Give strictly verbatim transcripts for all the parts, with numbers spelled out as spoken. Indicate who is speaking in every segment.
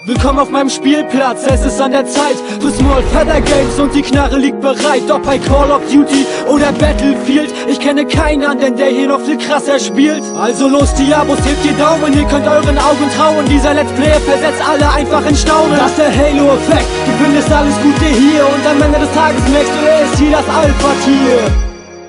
Speaker 1: Willkommen auf meinem Spielplatz, es ist an der Zeit für Small Feather Games und die Knarre liegt bereit. Ob bei Call of Duty oder Battlefield, ich kenne keinen anderen, der hier noch viel krasser spielt. Also los die Abos, hebt die Daumen, ihr könnt euren Augen trauen. Dieser Let's Player versetzt alle einfach in Staunen. Das ist der Halo-Effekt, du findest alles Gute hier und am Ende des Tages merkst du, er ist hier das Alpha-Tier.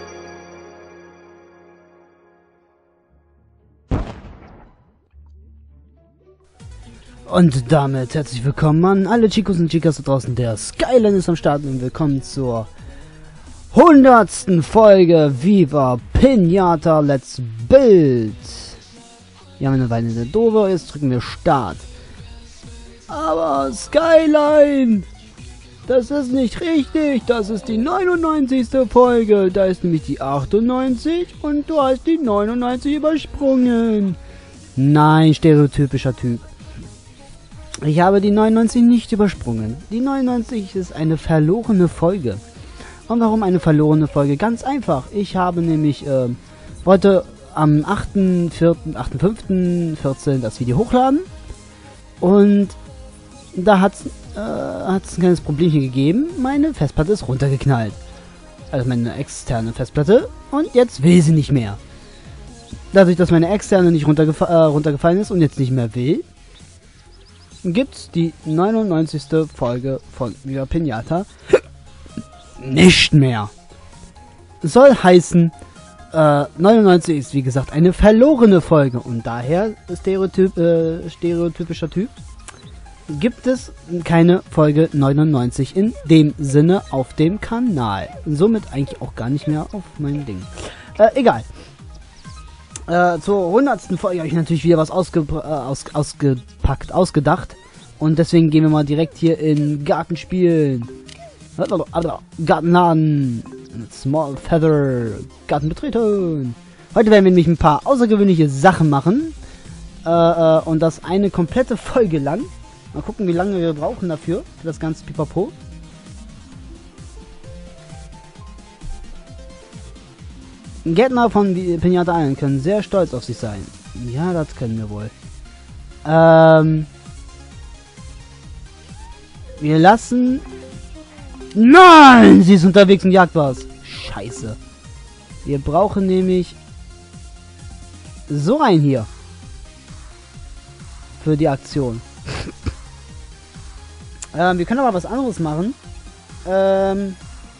Speaker 2: Und damit herzlich willkommen an alle Chicos und Chicas da draußen. Der Skyline ist am Start und willkommen zur hundertsten Folge Viva Pinata Let's Build. Wir haben eine Weile in der Dove, jetzt drücken wir Start. Aber Skyline, das ist nicht richtig, das ist die neunundneunzigste Folge. Da ist nämlich die achtundneunzig und du hast die neunundneunzig übersprungen. Nein, stereotypischer Typ. Ich habe die neunundneunzig nicht übersprungen. Die neunundneunzig ist eine verlorene Folge. Und warum eine verlorene Folge? Ganz einfach. Ich habe nämlich äh, wollte am achten fünften vierzehn das Video hochladen. Und da hat es äh, ein kleines Problemchen gegeben. Meine Festplatte ist runtergeknallt. Also meine externe Festplatte. Und jetzt will sie nicht mehr. Dadurch, dass meine externe nicht runtergef äh, runtergefallen ist und jetzt nicht mehr will, gibt's die neunundneunzigste Folge von Viva Pinata nicht mehr. Soll heißen, äh, neunundneunzig ist wie gesagt eine verlorene Folge und daher Stereotyp, äh, stereotypischer Typ, gibt es keine Folge neunundneunzig in dem Sinne auf dem Kanal. Somit eigentlich auch gar nicht mehr auf meinem Ding. Äh, egal. Äh, zur hundertsten Folge habe ich natürlich wieder was ausge äh, aus ausgepackt, ausgedacht. Und deswegen gehen wir mal direkt hier in Garten spielen. Gartenladen. Small Feather. Garten betreten. Heute werden wir nämlich ein paar außergewöhnliche Sachen machen. Äh, äh, und das eine komplette Folge lang. Mal gucken, wie lange wir brauchen dafür. Für das ganze Pipapo. Gärtner von Pinata Island können sehr stolz auf sich sein. Ja, das können wir wohl. Ähm. Wir lassen... Nein! Sie ist unterwegs und jagt was. Scheiße. Wir brauchen nämlich... so einen hier. Für die Aktion. ähm, wir können aber was anderes machen. Ähm...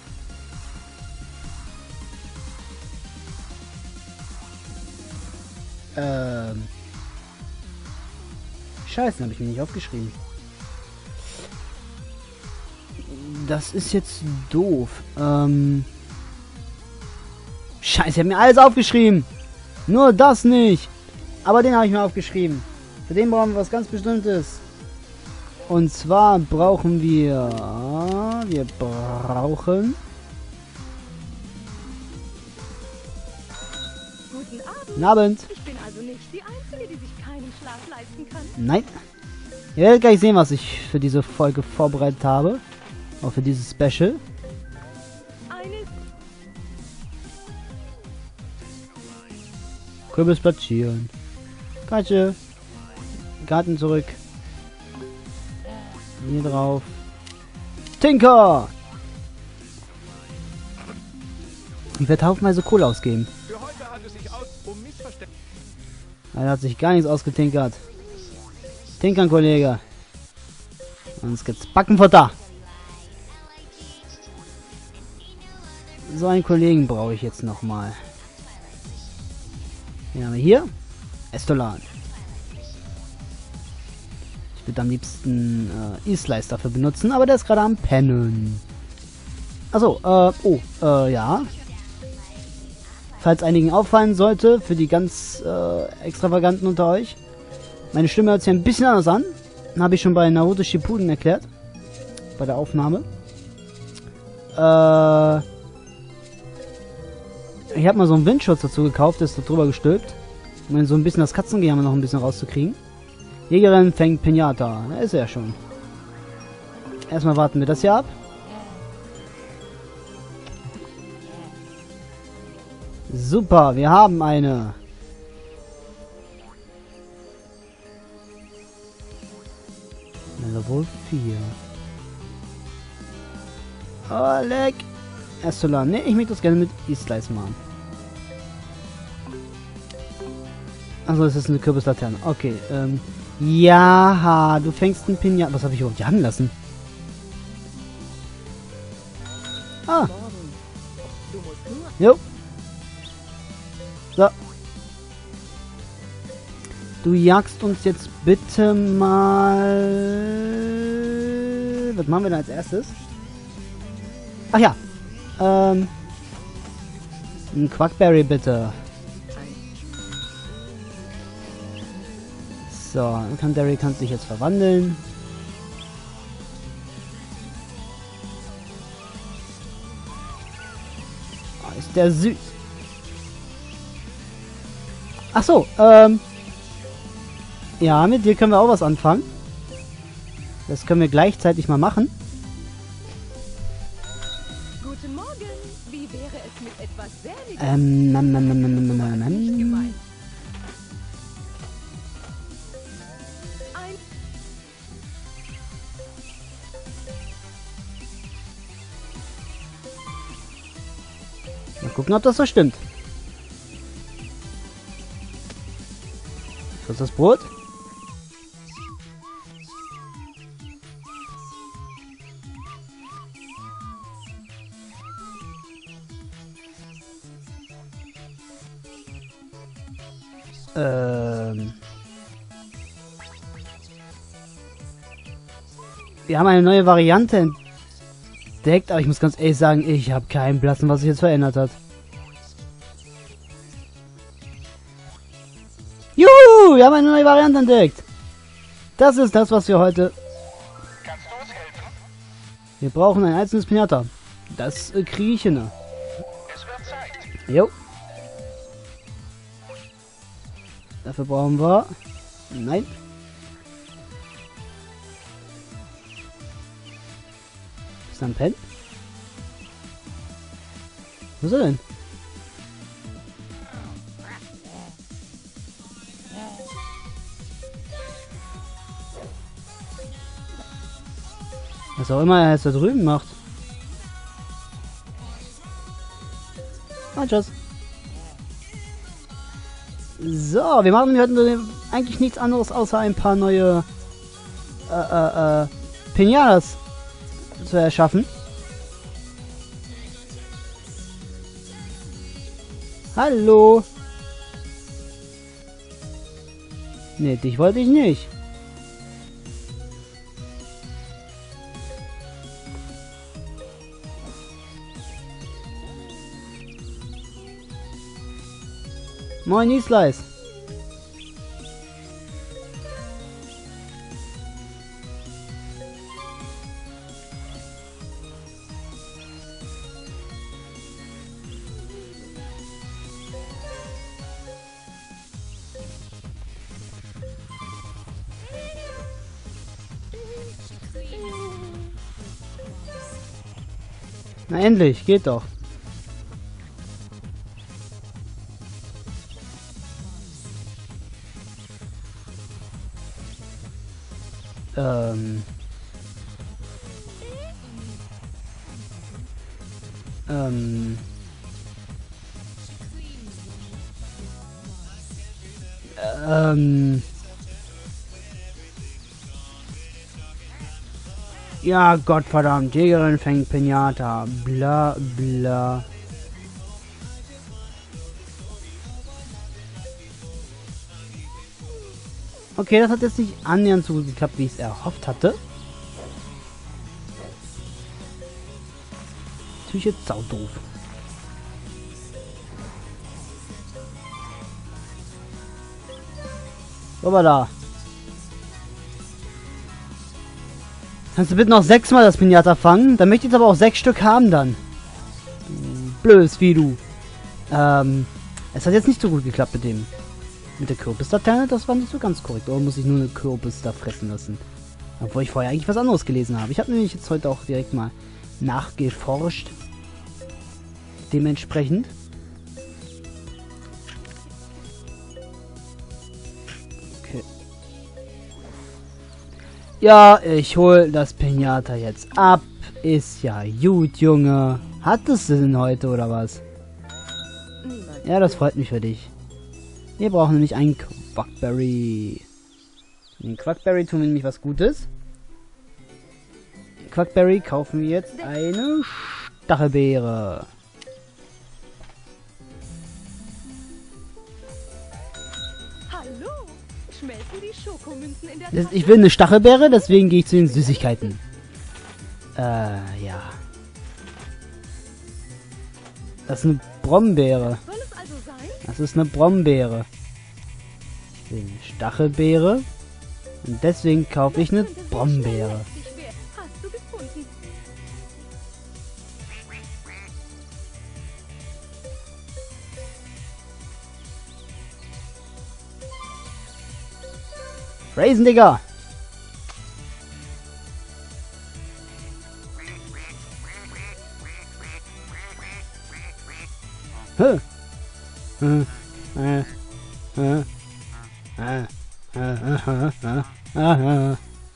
Speaker 2: Ähm. Scheiße, habe ich mir nicht aufgeschrieben. Das ist jetzt doof. Ähm. Scheiße, ich habe mir alles aufgeschrieben. Nur das nicht. Aber den habe ich mir aufgeschrieben. Für den brauchen wir was ganz Bestimmtes. Und zwar brauchen wir... Wir brauchen...
Speaker 3: Guten Abend.
Speaker 2: Guten Abend.
Speaker 3: Ich bin also nicht die Einzige, die sich keinen Schlaf leisten kann.
Speaker 2: Nein. Ihr werdet gleich sehen, was ich für diese Folge vorbereitet habe. Auch für dieses Special.
Speaker 3: Eine
Speaker 2: Kürbis platzieren. Katze. Garten zurück. Hier drauf. Tinker! Ich werde haufenweise Kohle ausgeben.
Speaker 4: Für heute hat es sich aus, um Missverständnisse.
Speaker 2: Er hat sich gar nichts ausgetinkert. Tinkern, Kollege. Sonst gibt's Backenfutter. So einen Kollegen brauche ich jetzt nochmal. Den haben wir hier. Estolan. Ich würde am liebsten äh, E-Slice dafür benutzen, aber der ist gerade am Pennen. Achso, äh, oh, äh, ja. Falls einigen auffallen sollte, für die ganz äh, Extravaganten unter euch. Meine Stimme hört sich ein bisschen anders an. Habe ich schon bei Naruto Shippuden erklärt. Bei der Aufnahme. Äh... Ich habe mal so einen Windschutz dazu gekauft, ist da drüber gestülpt. Um so ein bisschen das Katzengejammer noch ein bisschen rauszukriegen. Jägerin fängt Pinata. Da ist er schon. Erstmal warten wir das hier ab. Super, wir haben eine. Level vier. Oh, leck. Erst Solar. Ne, ich möchte das gerne mit E-Slice machen. Achso, das ist eine Kürbislaterne. Okay, ähm. Ja, du fängst einen Pinat. Was habe ich überhaupt jagen lassen? Ah. Jo. So. Du jagst uns jetzt bitte mal... Was machen wir da als erstes? Ach ja. Ähm. Ein Quackberry bitte. So, Canberry kann sich jetzt verwandeln. Oh, ist der süß. Ach so, ähm. Ja, mit dir können wir auch was anfangen. Das können wir gleichzeitig mal machen.
Speaker 3: Guten Morgen. Wie wäre es mit etwas Sämigem?
Speaker 2: Ähm, ähm, ähm, ähm, ähm, ähm, ähm,
Speaker 3: Nicht
Speaker 2: ähm.
Speaker 3: gemeint. Ein
Speaker 2: Mal gucken, ob das so stimmt. Was ist das Brot? Ähm. Wir haben eine neue Variante entdeckt, aber ich muss ganz ehrlich sagen, ich habe keinen Blassen, was sich jetzt verändert hat. Juhu! Wir haben eine neue Variante entdeckt. Das ist das, was wir heute...
Speaker 4: Kannst du uns helfen?
Speaker 2: Wir brauchen ein einzelnes Pinata. Das äh, kriege ich hin.
Speaker 4: Es wird Zeit.
Speaker 2: Jo. Dafür brauchen wir... Nein. Ist da ein Pen? Wo ist er denn? Was auch immer er jetzt da drüben macht. Ah, tschüss. So, wir machen heute eigentlich nichts anderes, außer ein paar neue äh, äh, äh, Pinatas zu erschaffen. Hallo. Nee, dich wollte ich nicht. Moin, E-Slice. Na endlich, geht doch. Ähm. Ähm. Ähm. Ja, Gottverdammt, Jägerin fängt Pinata. Bla, bla. Okay, das hat jetzt nicht annähernd so gut geklappt, wie ich es erhofft hatte. Natürlich jetzt saudoof. Hoppala. Kannst du bitte noch sechsmal das Pinata fangen? Dann möchte ich jetzt aber auch sechs Stück haben dann. Du blödes wie du. Ähm, es hat jetzt nicht so gut geklappt mit dem. Mit der Kürbislaterne, das war nicht so ganz korrekt. Oder muss ich nur eine Kürbis da fressen lassen? Obwohl ich vorher eigentlich was anderes gelesen habe. Ich habe nämlich jetzt heute auch direkt mal nachgeforscht. Dementsprechend. Okay. Ja, ich hol das Pinata jetzt ab. Ist ja gut, Junge. Hattest du denn heute oder was?
Speaker 3: Niemand.
Speaker 2: Ja, das freut mich für dich. Wir brauchen nämlich einen Quackberry. Den Quackberry tun wir nämlich was Gutes. Den Quackberry kaufen wir jetzt eine Stachelbeere.
Speaker 3: Hallo. Schmelzen die Schokomünzen in der
Speaker 2: Das,
Speaker 3: Tasche?
Speaker 2: ich will eine Stachelbeere, deswegen gehe ich zu den Süßigkeiten. Äh, ja. Das ist eine Brombeere.
Speaker 3: Soll es also sein?
Speaker 2: Das ist eine Brombeere. Ich will eine Stachelbeere. Und deswegen kaufe ich eine
Speaker 3: Das könnte sehr
Speaker 2: Brombeere.
Speaker 3: schnell lästig werden. Hast du gefunden?
Speaker 2: Raisin, Digga! Huh. Huh. Uh. Uh. Uh. Uh. Uh. Uh. Uh. Uh.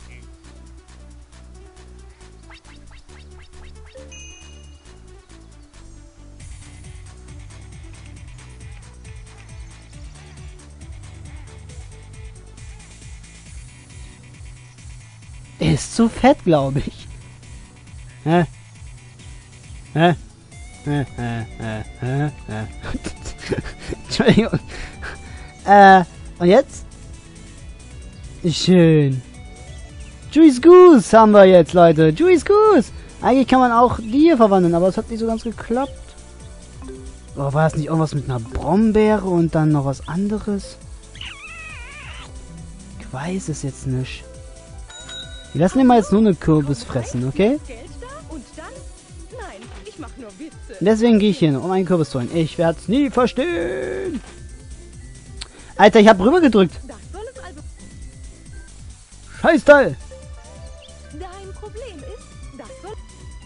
Speaker 2: Der ist zu fett, glaube ich. Hä? Hä? Hä? Hä? Hä? Hä? Hä? Entschuldigung. Äh, und jetzt? Schön. Juice Goose haben wir jetzt, Leute. Juice Goose. Eigentlich kann man auch die hier verwandeln, aber es hat nicht so ganz geklappt. Oh, war das nicht irgendwas mit einer Brombeere und dann noch was anderes? Ich weiß es jetzt nicht. Wir lassen ihn mal jetzt nur eine Kürbis fressen, okay?
Speaker 3: Geld da und dann? Nein, ich mach nur Witze.
Speaker 2: Deswegen gehe ich hin, um einen Kürbis zu holen. Ich werde es nie verstehen. Alter, ich habe rüber gedrückt.
Speaker 3: Das soll es also.
Speaker 2: Scheißteil.
Speaker 3: Dein Problem ist, das soll.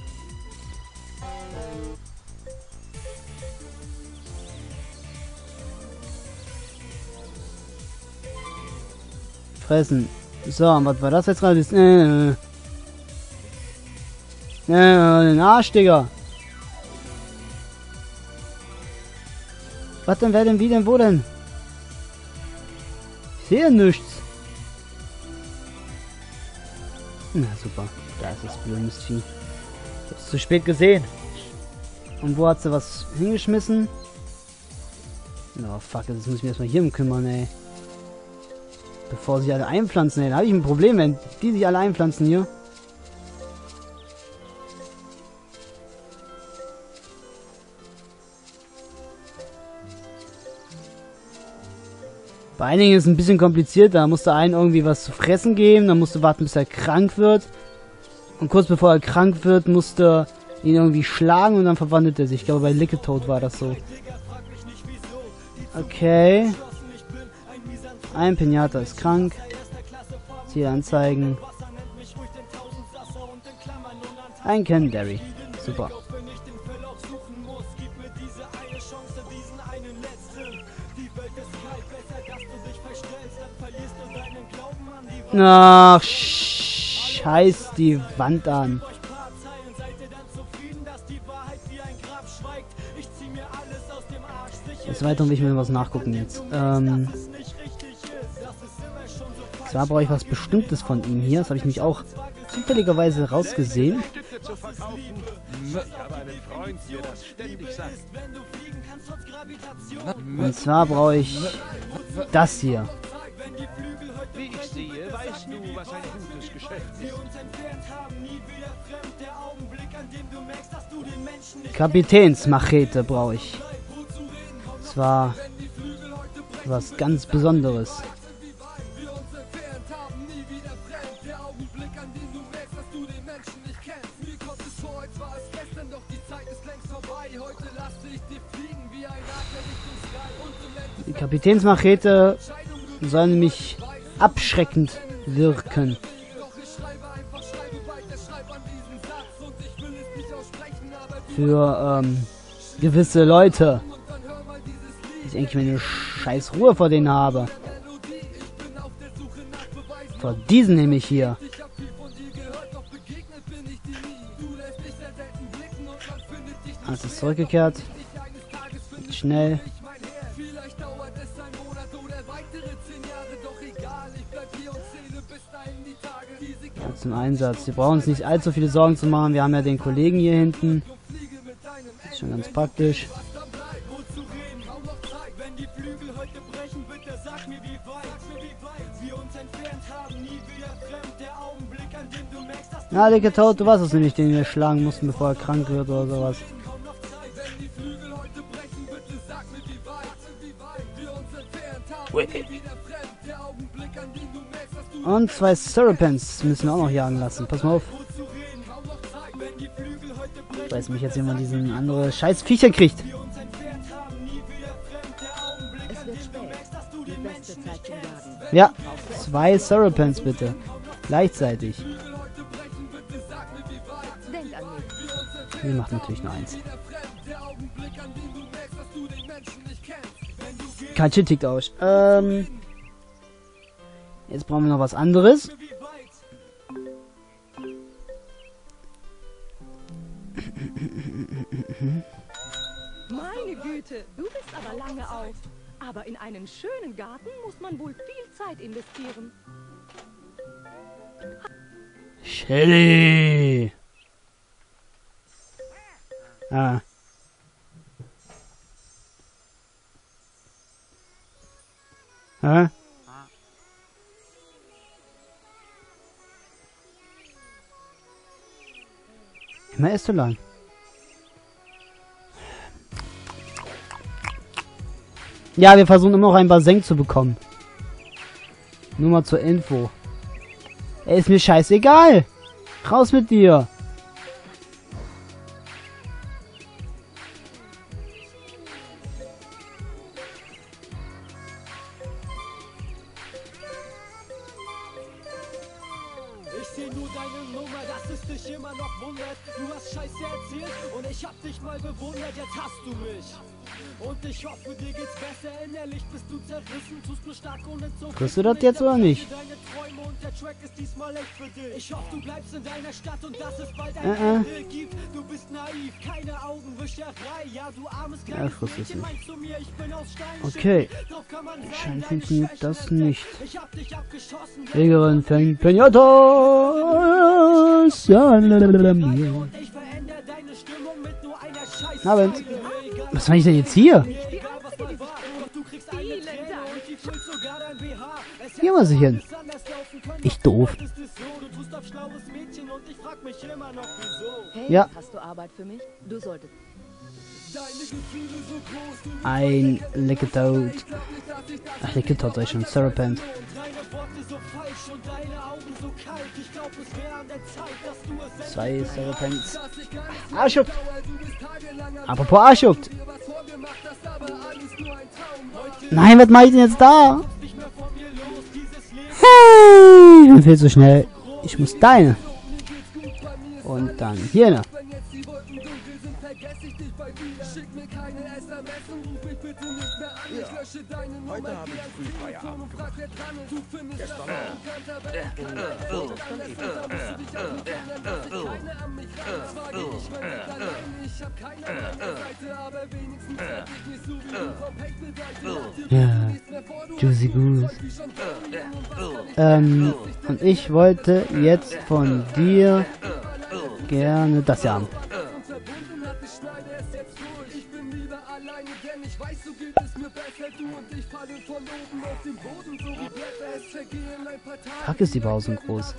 Speaker 2: Fressen. So, und was war das jetzt gerade? Das- Äh, äh. Äh, den Arsch, Digga. Was denn, wer denn, wie denn, wo denn? Ich sehe nichts. Na super, da ist das blödes Vieh. Ich hab's zu spät gesehen. Und wo hat sie was hingeschmissen? Oh fuck, jetzt muss ich mich erstmal hier um kümmern, ey. Bevor sie alle einpflanzen, ey. Da habe ich ein Problem, wenn die sich alle einpflanzen hier. Bei einigen ist es ein bisschen kompliziert. Da musst du einen irgendwie was zu fressen geben. Dann musst du warten, bis er krank wird. Und kurz bevor er krank wird, musst du ihn irgendwie schlagen und dann verwandelt er sich. Ich glaube, bei Licketoad war das so. Okay. Ein Pinata ist krank. Ziel anzeigen. Ein Canary. Super. Ach, scheiß die Wand an. Des Weiteren will ich mir was nachgucken jetzt. Ähm, zwar brauche ich was Bestimmtes von ihm hier. Das habe ich mich auch zufälligerweise rausgesehen. Und zwar brauche ich das hier.
Speaker 5: Wie ich sehe, weißt du, was ein gutes Geschäft ist.
Speaker 2: Kapitänsmachete brauche ich. Zwar was ganz Besonderes. Die Kapitänsmachete soll nämlich abschreckend wirken. Für ähm, gewisse Leute. Dass ich eigentlich meine scheiß Ruhe vor denen habe. Vor diesen nämlich hier. Alles ist zurückgekehrt. Geht schnell. Ja, zum Einsatz. Wir brauchen uns nicht allzu viele Sorgen zu machen. Wir haben ja den Kollegen hier hinten. Das ist schon ganz praktisch. Na, der Tod, du warst es nämlich, den wir schlagen mussten, bevor er krank wird oder sowas. Und zwei Serpents müssen wir auch noch jagen lassen. Pass mal auf. Ich weiß nicht, jetzt jemand diesen andere scheiß Viecher kriegt. Ja, zwei Serpents bitte. Gleichzeitig. Die macht natürlich nur eins. Kein Shit tickt aus. Ähm. Jetzt brauchen wir noch was anderes.
Speaker 3: Meine Güte, du bist aber lange auf. Aber in einen schönen Garten muss man wohl viel Zeit investieren.
Speaker 2: Shelly! Ah. Hä? Immer ist so lang. Ja, wir versuchen immer noch ein Bassin zu bekommen. Nur mal zur Info. Ey, ist mir scheißegal. Raus mit dir.
Speaker 1: Ich seh nur deine Nummer, dass es dich immer noch wundert. Du hast Scheiße erzählt und ich hab dich mal bewundert, jetzt hast du mich. Und ich hoffe, dir geht's besser, innerlich bist du zerrissen, tust nur stark ohne Zug.
Speaker 2: Kriegst du das jetzt oder nicht?
Speaker 1: Deine Träume und der Track ist diesmal echt für dich. Ich hoffe, du bleibst in deiner Stadt und dass es bald ein
Speaker 2: Äh, äh.
Speaker 1: Ende gibt. Du bist naiv, keine Augenwischerei. Ja, du armes kleines
Speaker 2: Ja, frisst es
Speaker 1: Mädchen,
Speaker 2: nicht.
Speaker 1: meinst du mir, ich bin aus Stein.
Speaker 2: Okay.
Speaker 1: Drauf kann man sein,
Speaker 2: Scheint
Speaker 1: deine
Speaker 2: funktioniert
Speaker 1: Schwächen
Speaker 2: das
Speaker 1: entdeckt.
Speaker 2: nicht.
Speaker 1: Ich hab dich abgeschossen.
Speaker 2: Jägerin fängt Pinata.
Speaker 1: Und ich verändere deine Stimmung mit nur einer Scheiß.
Speaker 2: Abend. Was war ich denn jetzt hier?
Speaker 1: Egal was mal war, doch du kriegst eine
Speaker 3: Vielen
Speaker 1: Träne
Speaker 3: Dank.
Speaker 1: und die füllt sogar dein B H. Es
Speaker 2: Hier muss ich hin.
Speaker 1: hätte anders laufen können,
Speaker 2: Ich
Speaker 1: doch
Speaker 2: doof.
Speaker 1: du wolltest es so. Du tust auf schlaues Mädchen und ich frag mich immer noch wieso.
Speaker 3: Hey,
Speaker 2: Ja.
Speaker 3: hast du Arbeit für mich? Du solltest.
Speaker 2: Ein Lecketot. Ach, Lecketot sag ich schon. Serpent.
Speaker 1: Deine Worte so falsch und deine Augen so kalt. Ich glaub, es wäre an der Zeit, dass du es selbst
Speaker 2: Zwei Serpents. Arschjuckt. Apropos Arschjuckt. Nein, was mach ich denn jetzt da?
Speaker 1: nicht mehr von mir los. Dieses Leben
Speaker 2: Hey, ich bin viel zu schnell. Ich muss deine. Und dann hier. Ne?
Speaker 5: Heute habe ich früh Feierabend gemacht. Gestern auch.
Speaker 2: Ja, Juicy Goose. Ähm, und ich wollte jetzt von dir gerne das hier haben. Fuck, ist die Pause groß.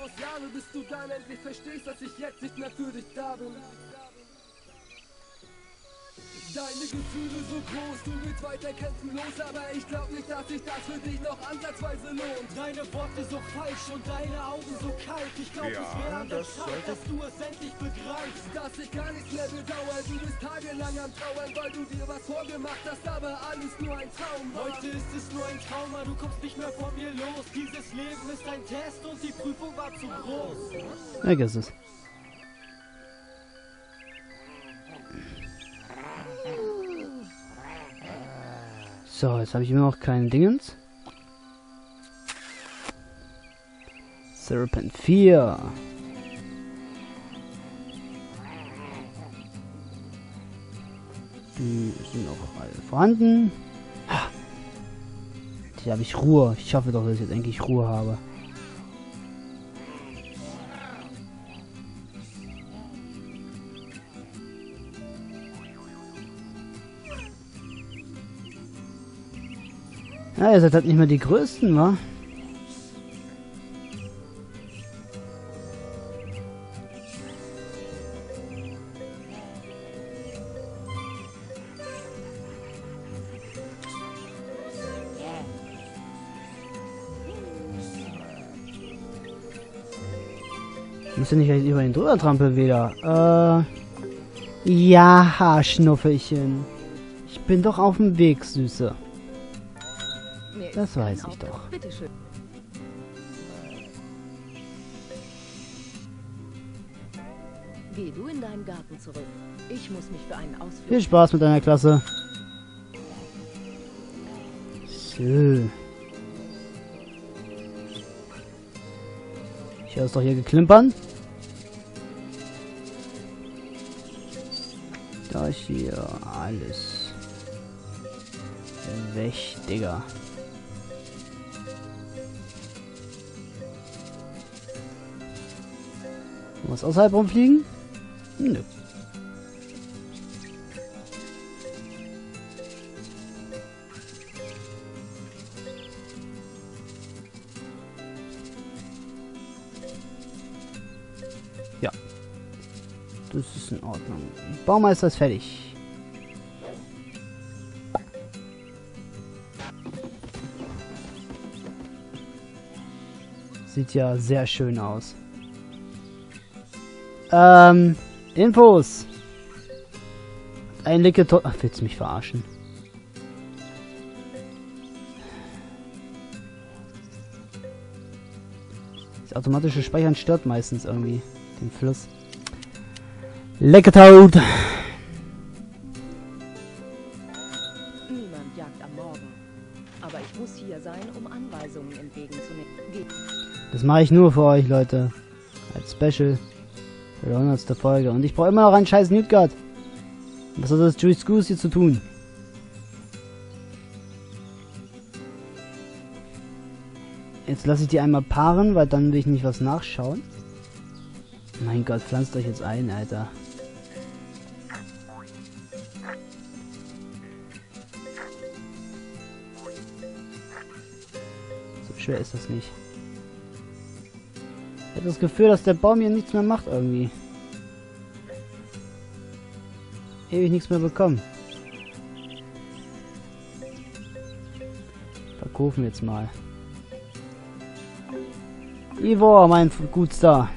Speaker 1: Deine Gefühle so groß, du willst weiter kämpfen los, aber ich glaub nicht, dass sich das für dich noch ansatzweise lohnt. Deine Worte so falsch und deine Augen so kalt. Ich glaub,
Speaker 5: Ja,
Speaker 1: es wäre an der
Speaker 5: das
Speaker 1: Zeit,
Speaker 5: sollte-
Speaker 1: dass du es endlich begreifst. Dass ich gar nichts mehr bedauere, du bist tagelang am Trauern, weil du dir was vorgemacht hast, aber alles nur ein Traum war. Heute ist es nur ein Trauma, du kommst nicht mehr von mir los. Dieses Leben ist ein Test und die Prüfung war zu groß.
Speaker 2: Vergiss es. So, jetzt habe ich immer noch keinen Dingens. Serpent vier. Die sind auch alle vorhanden. Hier habe ich Ruhe. Ich hoffe doch, dass ich jetzt endlich Ruhe habe. Ja, ihr seid halt nicht mehr die Größten, wa? Muss ja nicht gleich über den drüber trampeln wieder. Äh. Ja, Schnuffelchen. Ich bin doch auf dem Weg, Süße.
Speaker 3: Mir
Speaker 2: Das
Speaker 3: ist kein
Speaker 2: weiß ich
Speaker 3: Auftrag.
Speaker 2: doch.
Speaker 3: Bitte schön. Geh du in deinen Garten zurück. Ich muss mich für einen Ausflug...
Speaker 2: Viel Spaß mit deiner Klasse. So. Ich höre es doch hier geklimpern. Da ist hier alles weg, Digga. Was außerhalb rumfliegen? Nö. Ja. Das ist in Ordnung. Baumeister ist fertig. Sieht ja sehr schön aus. Ähm, Infos. Ein Licke to... Ach, willst du mich verarschen? Das automatische Speichern stört meistens irgendwie den Fluss. Leckertaut.
Speaker 3: Niemand jagt am Morgen. Aber ich muss hier sein, um Anweisungen entgegenzunehmen. Geh.
Speaker 2: Das mache ich nur für euch, Leute. Als Special. Für die hundertste Folge. Und ich brauche immer noch einen scheiß Newtguard. Was hat das Juice Goose hier zu tun? Jetzt lasse ich die einmal paaren, weil dann will ich nicht was nachschauen. Mein Gott, pflanzt euch jetzt ein, Alter. So schwer ist das nicht. Ich habe das Gefühl, dass der Baum hier nichts mehr macht irgendwie. Ewig nichts mehr bekommen. Verkaufen jetzt mal. Ivor, mein Gutstar.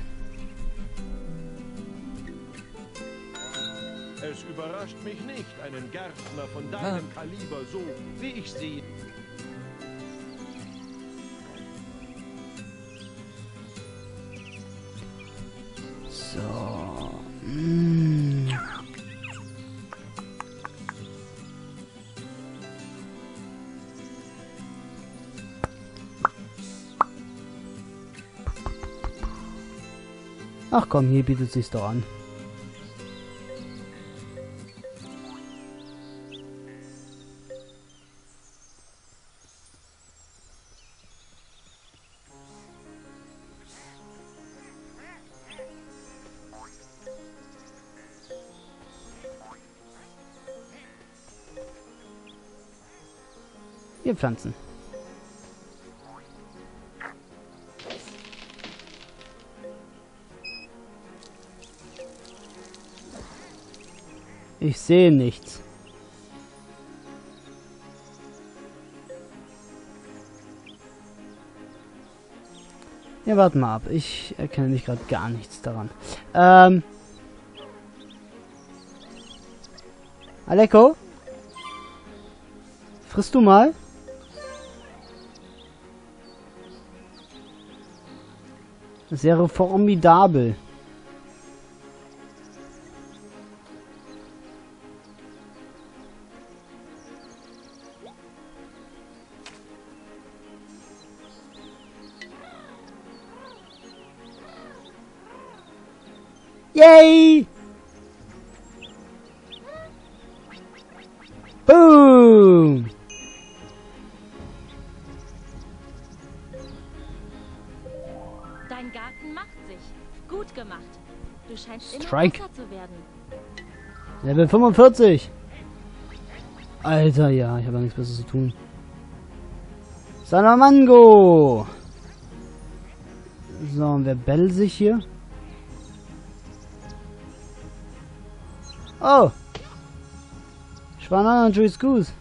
Speaker 5: Es überrascht mich nicht, einen Gärtner von deinem Kaliber so, wie ich sie...
Speaker 2: So. Mm. Ach komm, hier bietet sich's doch an. Wir pflanzen. Ich sehe nichts. Ja, warte mal ab. Ich erkenne mich gerade gar nichts daran. Ähm. Aleko? Frisst du mal? Das wäre formidabel. Yay!
Speaker 6: Dein Garten macht sich. Gut gemacht. Du scheinst immer
Speaker 2: Strike.
Speaker 6: besser zu werden.
Speaker 2: Level fünfundvierzig. Alter, ja, ich habe ja nichts Besseres zu tun. Salamango. So, und wer bellt sich hier? Oh. Schwanan und Juice Goose.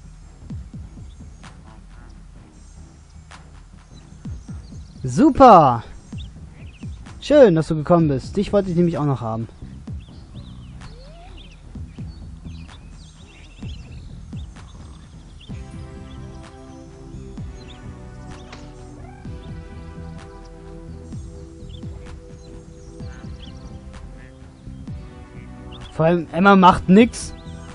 Speaker 2: Super. Schön, dass du gekommen bist. Dich wollte ich nämlich auch noch haben. Vor allem, Emma macht nix.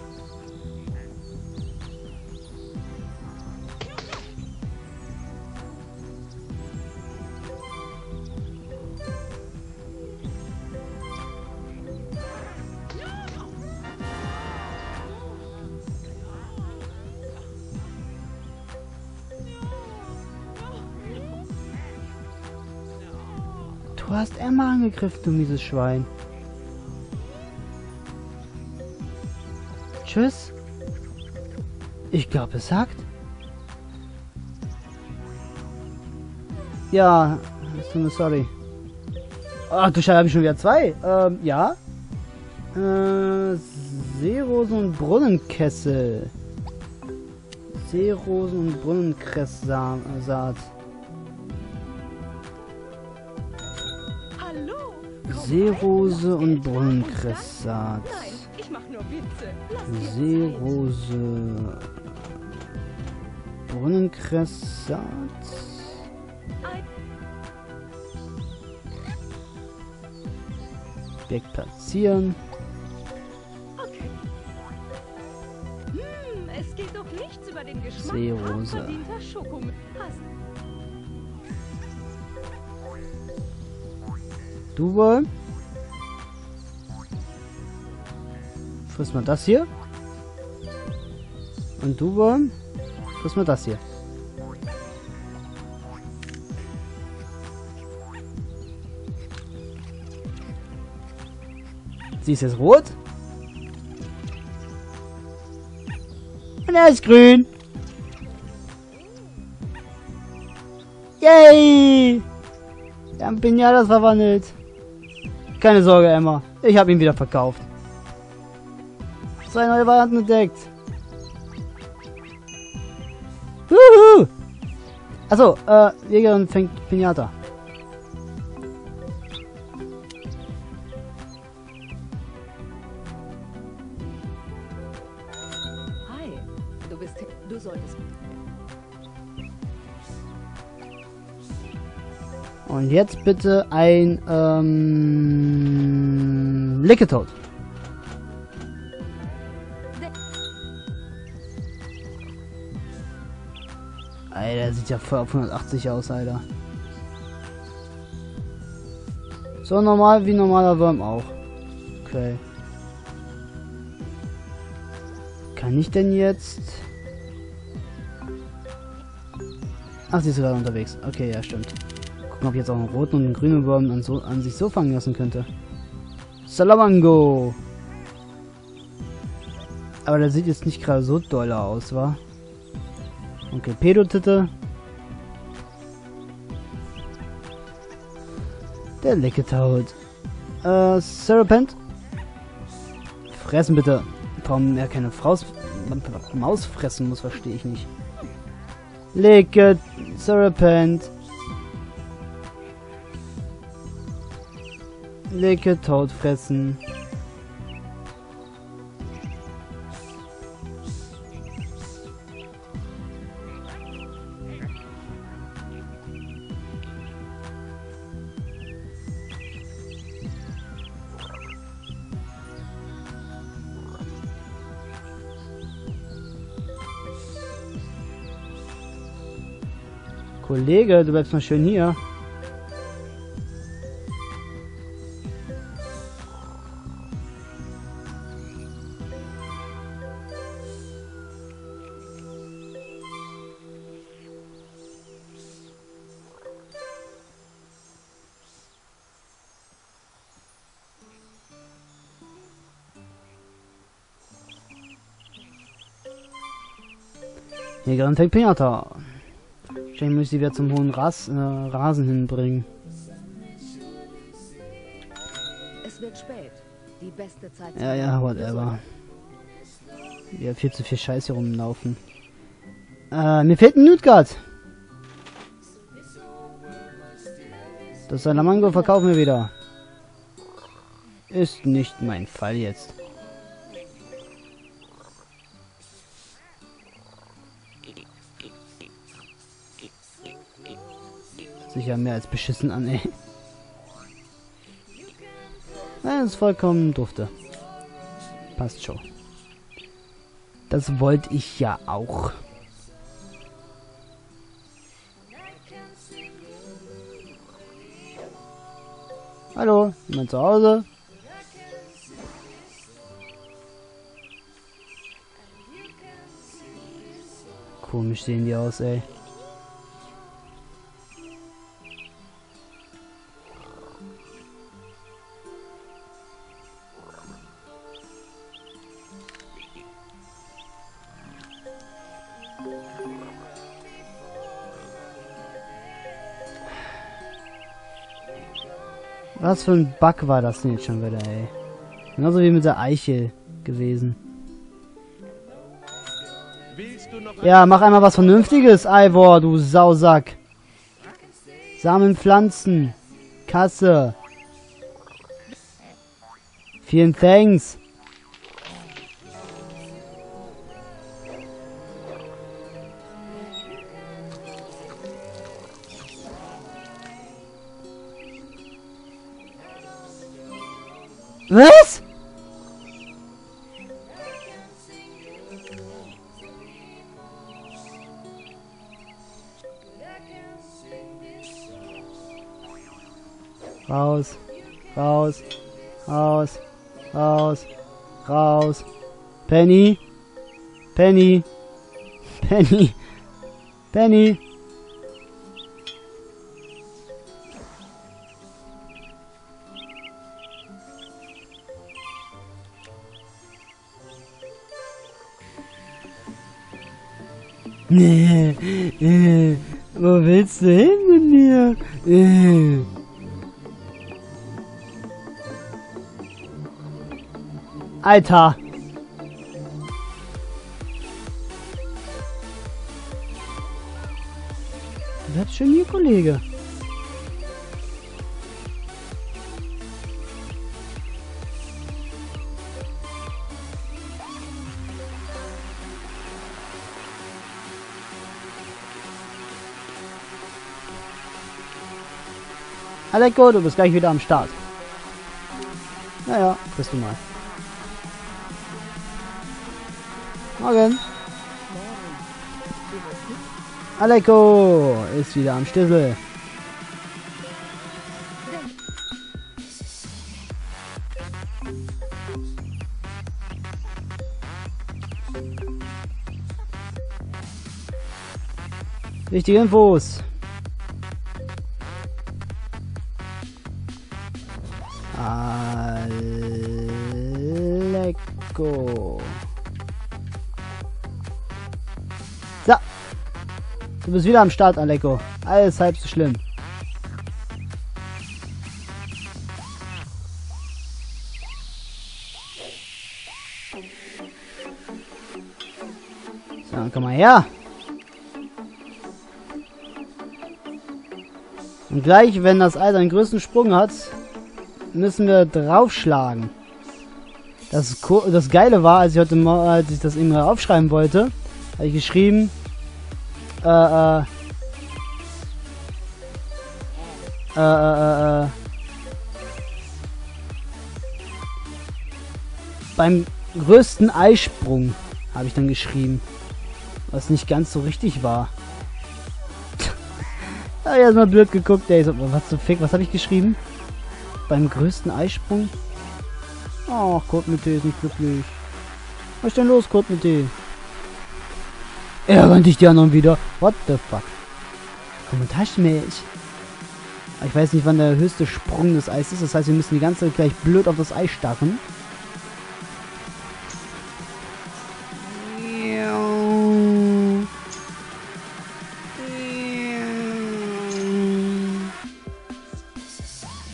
Speaker 2: Du hast Emma angegriffen, du mieses Schwein. Tschüss. Ich glaube, es sagt. Ja, es tut mir sorry. Ach du Scheiße, habe ich schon wieder zwei. Ähm, ja. Äh, Seerosen und Brunnenkessel. Seerosen und Brunnenkresssaat.
Speaker 3: Hallo. Komm
Speaker 2: Seerose
Speaker 3: rein,
Speaker 2: und
Speaker 3: älterer
Speaker 2: Brunnenkresssaat.
Speaker 3: Nein, ich mach nur Witze. Lass dir Zeit.
Speaker 2: Seerose. Brunnenkresssaat.
Speaker 3: Ein-
Speaker 2: Objekt platzieren.
Speaker 3: Okay. Hm, es geht doch nichts über den Geschmack
Speaker 2: Seerose.
Speaker 3: handverdienter Schokomilch. Hast
Speaker 2: Du wohl? Friss mal das hier. Und du wohl? Friss mal das hier. Sie ist jetzt rot. Und er ist grün. Yay! Wir haben Pinatas verwandelt. Keine Sorge, Emma. Ich habe ihn wieder verkauft. Zwei neue Varianten entdeckt. Wuhu! Achso, äh, Jägerin fängt Pinata.
Speaker 3: Hi, du bist... Du solltest...
Speaker 2: Und jetzt bitte ein, ähm... Licketoad. Alter, sieht ja voll auf hundertachtzig aus, Alter. So normal wie normaler Wurm auch. Okay. Kann ich denn jetzt... Ach, sie ist gerade unterwegs. Okay, ja, stimmt. Gucken, ob ich jetzt auch einen roten und einen grünen Wurm an, so, an sich so fangen lassen könnte. Salamango! Aber der sieht jetzt nicht gerade so doll aus, wa? Okay, Pedotitte. Der Licketoad. Äh, Serpent. Fressen bitte. Warum er keine Fraus Maus fressen muss, verstehe ich nicht. Licket. Serpent. Licketoad fressen. Kollege, du bleibst mal schön hier. Jägerin fängt Pinata. Wahrscheinlich muss ich sie wieder zum hohen Ras, äh, Rasen hinbringen.
Speaker 3: Es wird spät. Die beste Zeit.
Speaker 2: Ja, ja, whatever. Wir viel zu viel Scheiß hier rumlaufen. Äh, mir fehlt ein Nutgard. Das Salamango verkaufen wir wieder. Ist nicht mein Fall jetzt. Sicher mehr als beschissen an, ey. Nein, ist vollkommen dufte. Passt schon. Das wollte ich ja auch. Hallo, jemand zu Hause? Komisch sehen die aus, ey. Was für ein Bug war das denn jetzt schon wieder, ey? Genauso wie mit der Eichel gewesen. Ja, mach einmal was Vernünftiges, Ivor, du Sausack. Samen pflanzen. Kasse. Vielen Thanks. Was? Raus, raus, raus, raus, raus. Penny, Penny, Penny, Penny. Nee, äh, wo willst du hin mit mir? Äh. Alter! Du bleibst schon hier, Kollege. Aleko, du bist gleich wieder am Start. Naja, bist du mal. Morgen. Aleko ist wieder am Stissel. Wichtige Infos. Aleko. So. Du bist wieder am Start, Aleko. Alles halb so schlimm. So, dann komm mal her. Und gleich, wenn das Ei den größten Sprung hat, müssen wir draufschlagen. Das, das Geile war, als ich heute Morgen, als ich das eben aufschreiben wollte, habe ich geschrieben, äh, äh, äh, äh, äh, beim größten Eisprung habe ich dann geschrieben, was nicht ganz so richtig war. Da habe ich erstmal blöd geguckt, ey, so, was zum Fick, was habe ich geschrieben? Beim größten Eisprung? Ach, Code mit T ist nicht glücklich. Was ist denn los, Code mit T? Ärgern dich die anderen wieder. What the fuck? Kommentarschmilch. Ich weiß nicht, wann der höchste Sprung des Eis ist. Das heißt, wir müssen die ganze Zeit gleich blöd auf das Eis starren.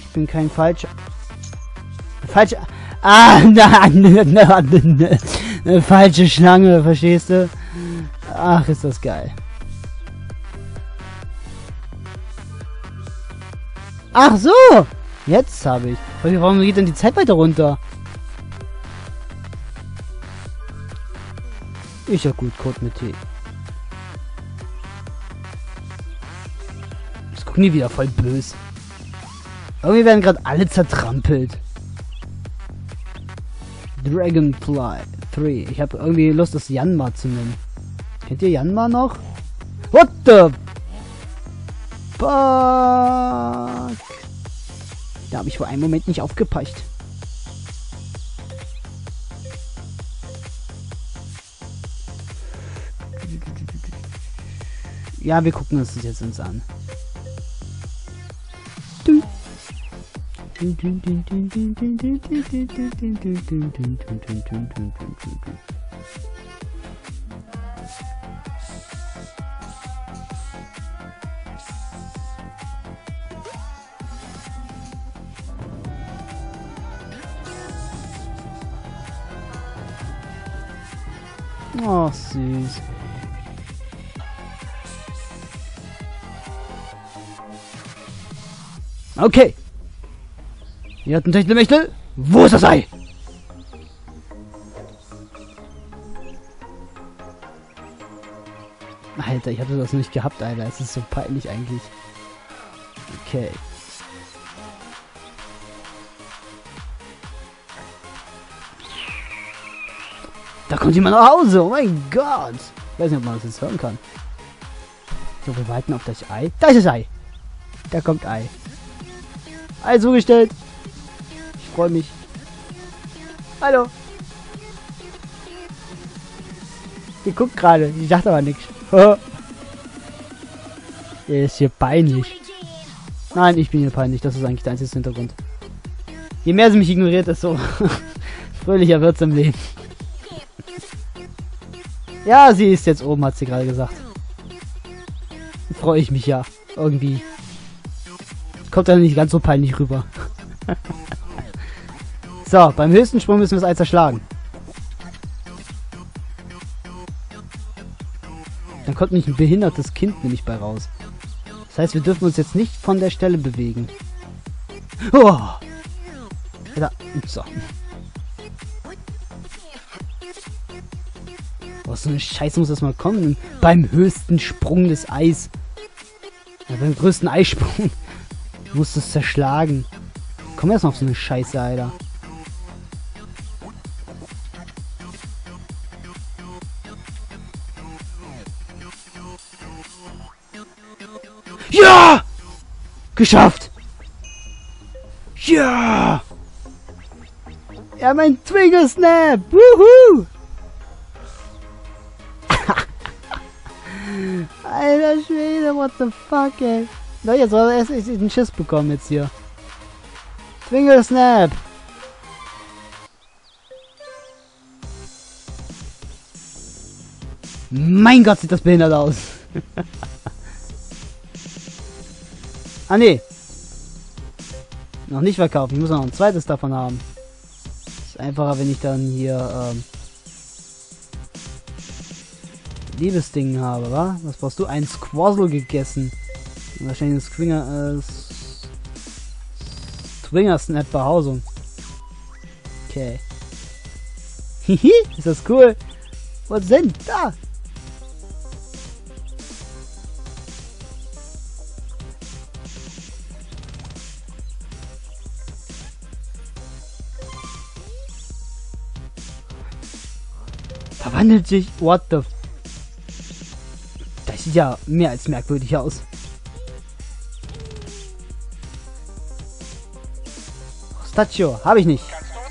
Speaker 2: Ich bin kein falscher... Falscher... Ah, nein, eine falsche Schlange, verstehst du? Ach, ist das geil. Ach so! Jetzt habe ich. Warum geht denn die Zeit weiter runter? Ist ja gut, Code mit T. Das gucken die wieder voll böse. Irgendwie werden gerade alle zertrampelt. Dragonfly drei. Ich habe irgendwie Lust, das Janma zu nennen. Kennt ihr Janma noch? What the fuck? Da habe ich vor einem Moment nicht aufgepasst. Ja, wir gucken uns das jetzt uns an. Oh, süß. Okay. Ihr habt ein Techtelmechtel. Wo ist das Ei? Alter, ich hatte das nicht gehabt, Alter. Es ist so peinlich eigentlich. Okay. Da kommt jemand nach Hause. Oh mein Gott. Ich weiß nicht, ob man das jetzt hören kann. So, wir warten auf das Ei. Da ist das Ei. Da kommt Ei. Ei zugestellt. Ich freue mich. Hallo. Die guckt gerade. Ich dachte aber nichts. Er ist hier peinlich. Nein, ich bin hier peinlich. Das ist eigentlich der einzige Hintergrund. Je mehr sie mich ignoriert, desto fröhlicher wird's im Leben. Ja, sie ist jetzt oben, hat sie gerade gesagt. Freue ich mich ja. Irgendwie. Kommt dann nicht ganz so peinlich rüber. So, beim höchsten Sprung müssen wir das Ei zerschlagen. Dann kommt nicht ein behindertes Kind nämlich bei raus. Das heißt, wir dürfen uns jetzt nicht von der Stelle bewegen. Oh! Da. So. Oh, so eine Scheiße muss das mal kommen. Beim höchsten Sprung des Eis. Ja, beim größten Eisprung. Du musst es zerschlagen. Komm erst mal auf so eine Scheiße, Alter. Ja! Geschafft! Ja! Ja, mein Twinger Snap! Wuhu! Alter Schwede, what the fuck, ey. Na, jetzt soll er erst einen Schiss bekommen jetzt hier. Twinger Snap! Mein Gott, sieht das behindert aus. Ah, nee. Noch nicht verkaufen. Ich muss noch ein zweites davon haben. Ist einfacher, wenn ich dann hier, ähm... Liebesding habe, wa? Was brauchst du? Ein Squazzle gegessen. Wahrscheinlich ein Twinger, äh... Twinger Snap Behausung. Okay. Hihi, ist das cool. Was denn? Da! Verwandelt sich. What the... Das sieht ja mehr als merkwürdig aus. Stachio, habe ich nicht.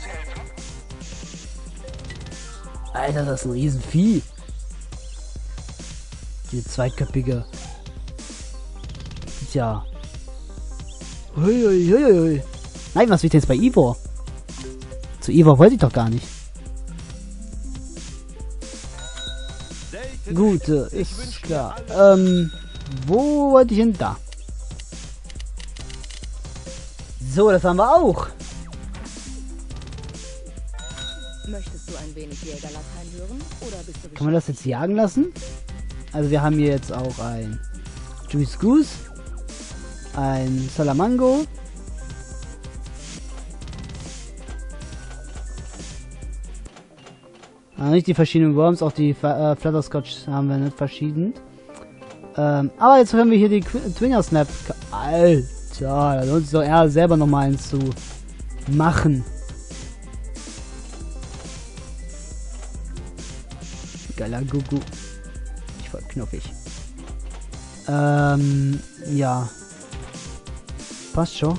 Speaker 2: Alter, das ist ein Riesenvieh. Die zweitköpfige. Tja. Hui, hui, hui, hui. Nein, was wird jetzt bei Ivor? Zu Ivor wollte ich doch gar nicht. Gut, äh, ist klar. Ähm, wo wollte ich hin? Da. So, das haben wir auch.
Speaker 3: Möchtest du ein wenig Jägerlatein hören? Oder bist du
Speaker 2: Kann man das jetzt jagen lassen? Also wir haben hier jetzt auch ein Juice Goose, ein Salamango, ah, nicht die verschiedenen Worms, auch die äh, Flutterscotch haben wir nicht verschieden. Ähm, aber jetzt können wir hier die Qu Twinger Snap. Alter, da lohnt es doch eher selber nochmal eins zu machen. Geiler Gugu. Ich voll knuffig. Ähm, ja. Passt schon.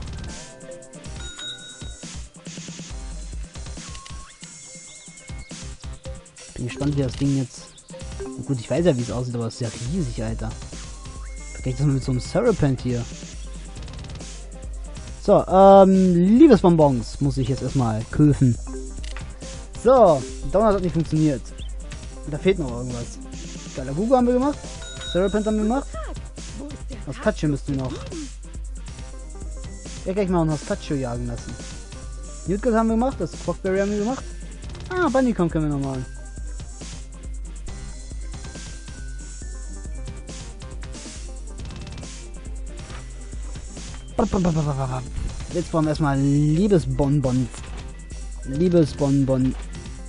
Speaker 2: Bin gespannt, wie das Ding jetzt... Oh gut, ich weiß ja, wie es aussieht, aber es ist ja riesig, Alter. Vergleich das mal mit so einem Serpent hier. So, ähm, Liebesbonbons muss ich jetzt erstmal kaufen. So, Donut hat nicht funktioniert. Da fehlt noch irgendwas. Geiler Gugu haben wir gemacht. Serpent haben wir gemacht. Nostaccio müssten wir noch. Ja, gleich mal Nostaccio jagen lassen. Newtgut haben wir gemacht. Das Quackberry haben wir gemacht. Ah, Bunnycomb können wir noch mal. Jetzt brauchen wir erstmal Liebesbonbons. Liebesbonbon.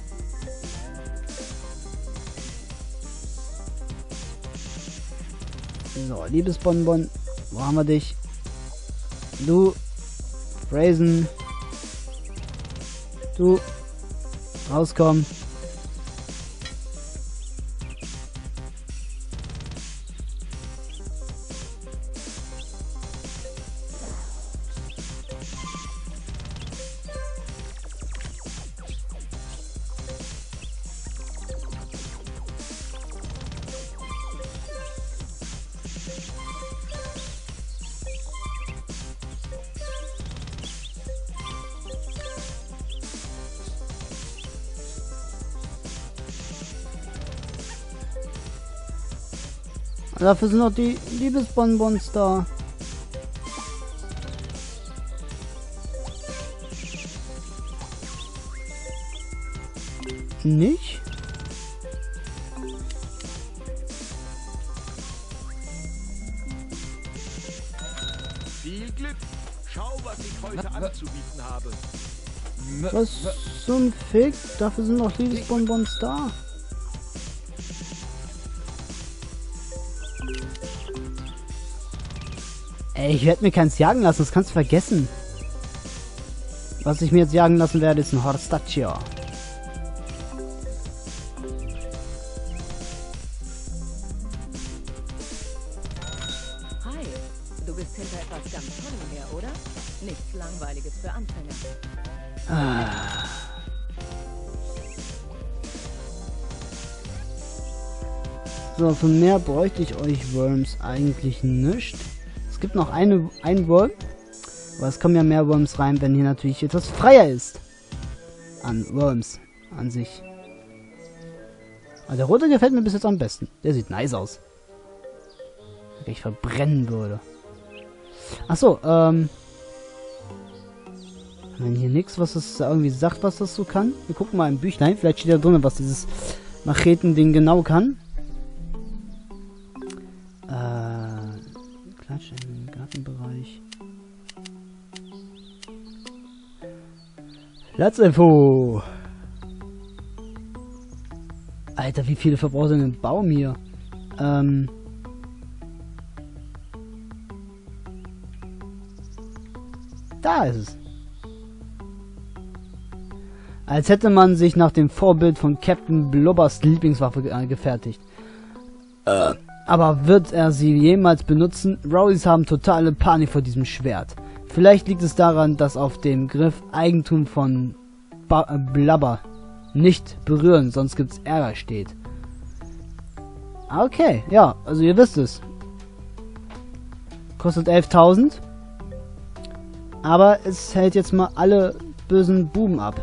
Speaker 2: So, Liebesbonbon. Wo haben wir dich? Du. Phrasen. Du. Rauskommen. Dafür sind noch die Liebesbonbons da. Nicht?
Speaker 5: Viel Glück. Schau, was ich heute anzubieten habe.
Speaker 2: Was zum Fick? Dafür sind noch Liebesbonbons da. Ey, ich werde mir keins jagen lassen, das kannst du vergessen. Was ich mir jetzt jagen lassen werde, ist ein Horstaccio.
Speaker 3: Hi, du bist hinter etwas ganz Tollem her, oder? Nichts Langweiliges für Anfänger.
Speaker 2: Ah. So, von mehr bräuchte ich euch Worms eigentlich nicht. Es gibt noch eine, ein Worm, aber es kommen ja mehr Worms rein, wenn hier natürlich etwas freier ist. An Worms an sich. Aber der rote gefällt mir bis jetzt am besten. Der sieht nice aus. Wenn ich verbrennen würde. Achso, ähm... wenn hier nichts, was es irgendwie sagt, was das so kann. Wir gucken mal im Büchlein. Vielleicht steht da drin, was dieses Macheten-Ding genau kann. Äh, Klatsch im Gartenbereich. Platzinfo. Alter, wie viele verbraucht denn ein Baum hier? Ähm. Da ist es. Als hätte man sich nach dem Vorbild von Captain Blubbers Lieblingswaffe ge äh, gefertigt. Äh. Aber wird er sie jemals benutzen? Rowdies haben totale Panik vor diesem Schwert. Vielleicht liegt es daran, dass auf dem Griff Eigentum von ba äh, Blubber nicht berühren, sonst gibt's Ärger steht. Okay, ja, also ihr wisst es. Kostet elftausend. Aber es hält jetzt mal alle bösen Buben ab.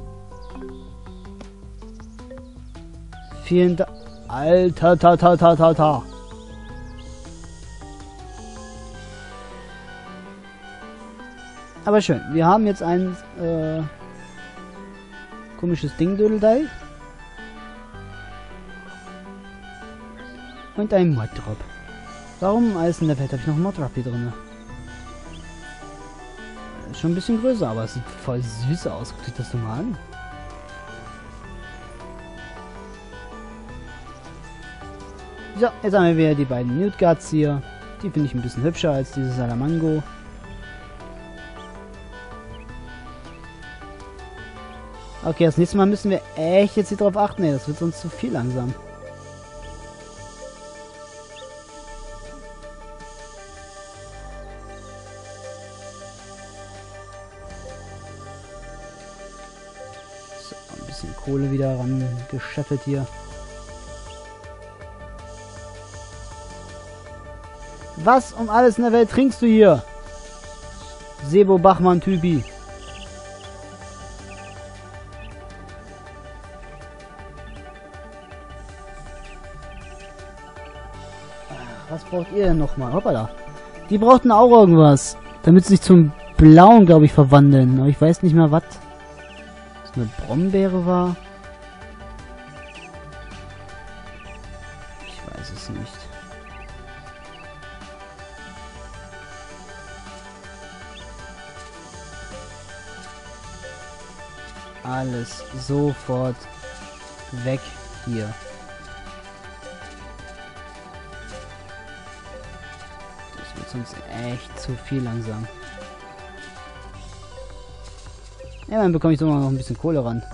Speaker 2: Vielen Dank. Alter, ta, ta, ta, ta, ta. Aber schön. Wir haben jetzt ein äh, komisches Ding-Dödeldei. Und ein Moddrop. Warum alles in der Welt habe ich noch einen Moddrop hier drin? Ist schon ein bisschen größer, aber es sieht voll süß aus. Guck dich das doch mal an. So, jetzt haben wir wieder die beiden Nude Guards hier. Die finde ich ein bisschen hübscher als dieses Salamango. Okay, das nächste Mal müssen wir echt jetzt hier drauf achten. Nee, das wird sonst zu viel langsam. So, ein bisschen Kohle wieder ran gescheffelt hier. Was um alles in der Welt trinkst du hier? Sebo Bachmann-Typi. Was braucht ihr denn nochmal? Hoppala. Die brauchten auch irgendwas. Damit sie sich zum Blauen, glaube ich, verwandeln. Aber ich weiß nicht mehr, was. Was eine Brombeere war. Ich weiß es nicht. Alles sofort weg hier. Das wird sonst echt zu viel langsam. Ja, dann bekomme ich doch noch ein bisschen Kohle ran.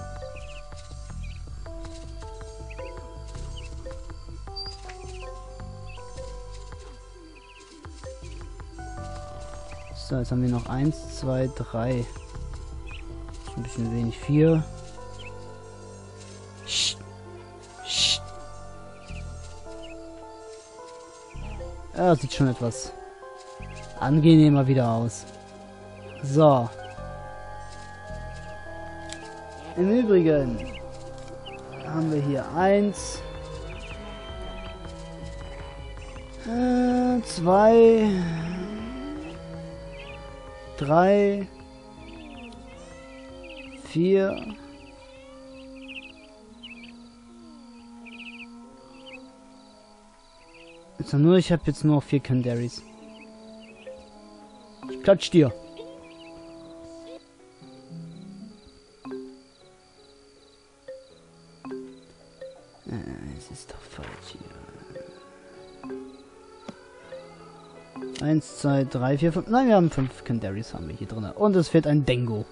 Speaker 2: So, jetzt haben wir noch eins, zwei, drei. Ein bisschen wenig. Vier. Sch. Sch. Ja, sieht schon etwas angenehmer wieder aus. So. Im Übrigen haben wir hier eins, äh, zwei, drei, vier, also nur, ich habe jetzt nur noch vier Candaries. Ich klatsch dir. Äh, es ist doch falsch hier. Eins, zwei, drei, vier, fünf. Nein, wir haben fünf Candaries haben wir hier drin. Und es fehlt ein Dengo.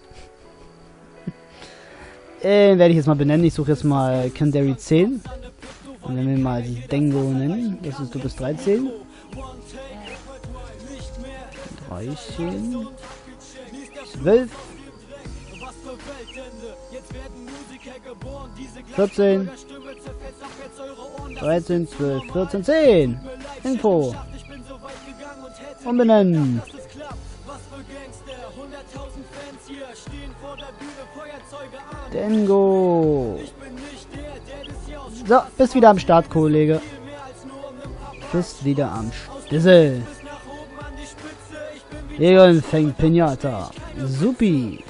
Speaker 2: Äh, werde ich jetzt mal benennen. Ich suche jetzt mal Candary zehn. Und wenn wir mal die Dengo nennen, das ist du bist dreizehn. dreizehn. zwölf. vierzehn. dreizehn, zwölf, vierzehn, zehn. Info. Umbenennen. Dengo. So, bist wieder am Start, Kollege. Bist wieder am Stissel. Jägerin fängt Pinata. Supi.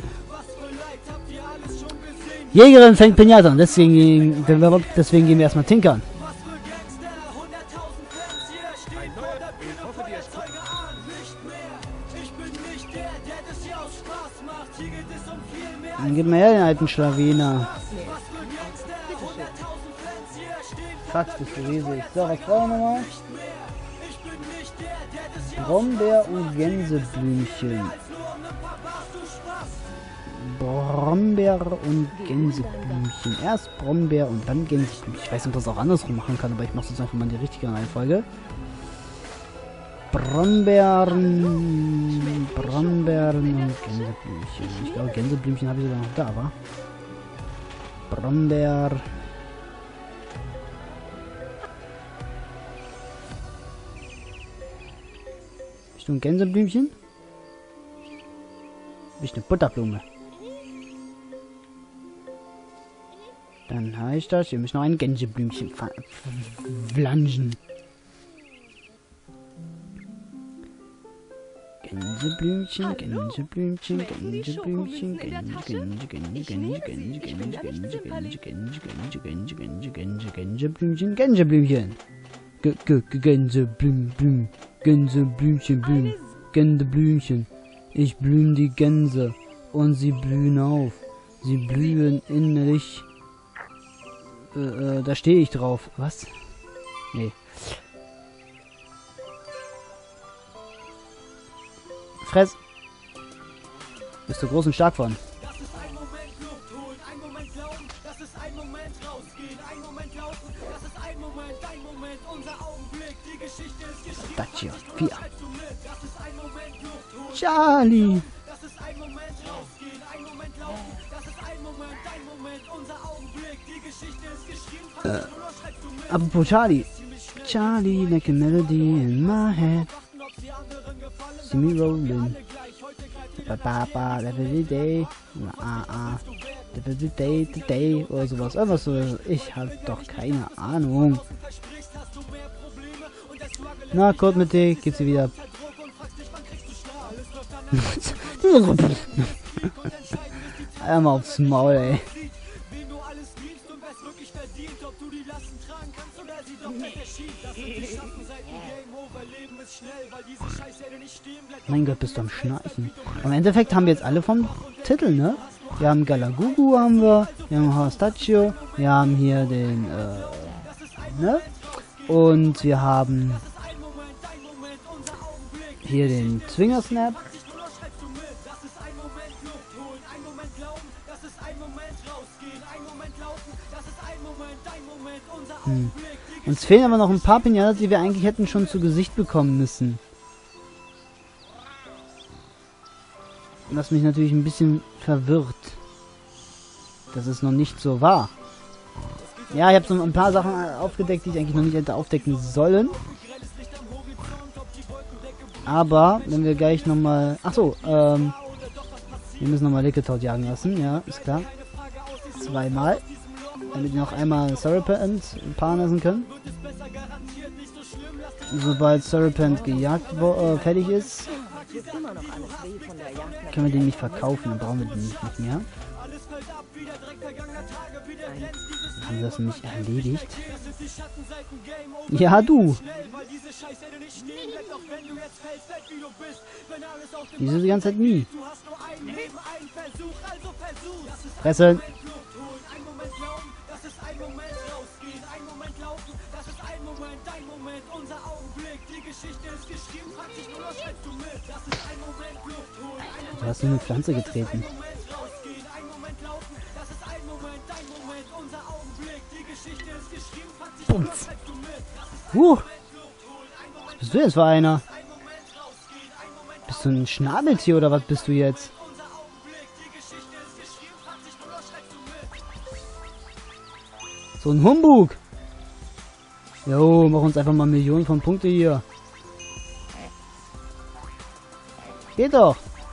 Speaker 2: Jägerin fängt Pinata. Deswegen, deswegen gehen wir erstmal tinkern. Dann gib mir her den alten Schlawiner. Fatz, bist du riesig. So, was brauchen wir noch? Brombeer und Gänseblümchen. Brombeer und Gänseblümchen. Erst Brombeer und dann Gänseblümchen. Ich weiß nicht, ob das auch andersrum machen kann, aber ich mache es einfach mal in die richtige Reihenfolge. Brombeeren, Brombeeren und Gänseblümchen. Ich glaube, Gänseblümchen habe ich sogar noch da, aber Brombeer. Bist du ein Gänseblümchen? Bist du eine Butterblume? Dann habe ich das. Wir müssen noch ein Gänseblümchen flanschen. Gänseblümchen, Gänseblümchen, Gänseblümchen, Gänse, Gänse, Gänse, Gänse, Gänse, Gänse, Gänse, Gänse, Gänse, Gänse, Gänse, Gänse, Gänse, Gänseblümchen, Gänseblümchen. G -g -g Gänseblüm, Blüm, Gänseblümchen, Blüm, Gänseblümchen. Ich blühen die Gänse und sie blühen auf. Sie blühen innerlich. Äh, äh, da stehe ich drauf. Was? Nee. Fress. Bist du groß und stark von?
Speaker 1: Das ist ein Moment Luft holen, ein Moment glauben, das ist ein Moment rausgehen, ein Moment laufen, das ist ein Moment, ein Moment, unser Augenblick, die Geschichte ist geschrieben.
Speaker 2: Dacia vier.
Speaker 1: Das ist ein Moment Luft holen.
Speaker 2: Charlie.
Speaker 1: Das ist ein Moment rausgehen, ein Moment laufen, das ist ein Moment, ein Moment, unser Augenblick, die Geschichte ist geschrieben. Äh. Nur schreibst du mit.
Speaker 2: Apropos Charlie. Charlie, like a melody in my head. See me rolling. Ba ba ba, every day. Ah ah. Every day, today. Oder sowas. Irgendwas so. Ich hab doch keine Ahnung. Na, Kurt mit D, geht sie wieder. Einmal aufs Maul, ey. Mein Gott, bist du am Schnarchen. Im Endeffekt haben wir jetzt alle vom Titel, ne? Wir haben Galagugu, haben wir. Wir haben Horstaccio. Wir haben hier den, äh, ne? Und wir haben hier den Zwingersnap. Hm. Uns fehlen aber noch ein paar Pinatas, die wir eigentlich hätten schon zu Gesicht bekommen müssen. Was mich natürlich ein bisschen verwirrt, dass es noch nicht so war. Ja, ich habe so ein paar Sachen aufgedeckt, die ich eigentlich noch nicht hätte aufdecken sollen. Aber, wenn wir gleich nochmal... Achso, ähm... wir müssen nochmal Licketot jagen lassen, ja, ist klar. Zweimal. Damit wir noch einmal Serpent paaren lassen können. Sobald Serpent gejagt äh, fertig ist, können wir den nicht verkaufen, dann brauchen wir den nicht, nicht mehr. Haben wir das nämlich erledigt? Ja, du! Wieso die ganze Zeit nie? Fressen! Das ist ein Moment rausgehen, ein Moment laufen, das ist ein Moment, ein Moment, unser Augenblick, die Geschichte ist geschrieben, frag dich nur, was schreibst du mit, das ist ein Moment Luft holen, ein Moment, du hast nur eine Pflanze getreten. Ein Moment rausgehen, ein Moment laufen, das ist ein Moment, ein Moment, unser Augenblick, die Geschichte ist geschrieben, frag dich nur, was schreibst du mit, das ist ein Moment Luft holen, ein Moment, was bist du jetzt für einer? Bist du ein Schnabeltier oder was bist du jetzt? So ein Humbug. Jo, mach uns einfach mal Millionen von Punkte hier. Geht doch.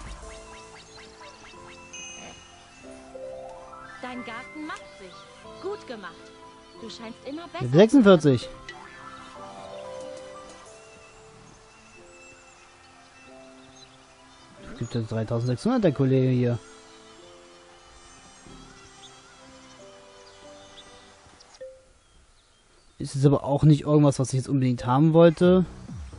Speaker 6: Dein Garten macht sich. Gut gemacht. Du scheinst immer besser.
Speaker 2: sechsundvierzig. Gibt ja dreitausendsechshundert der Kollege hier. Ist es aber auch nicht irgendwas, was ich jetzt unbedingt haben wollte.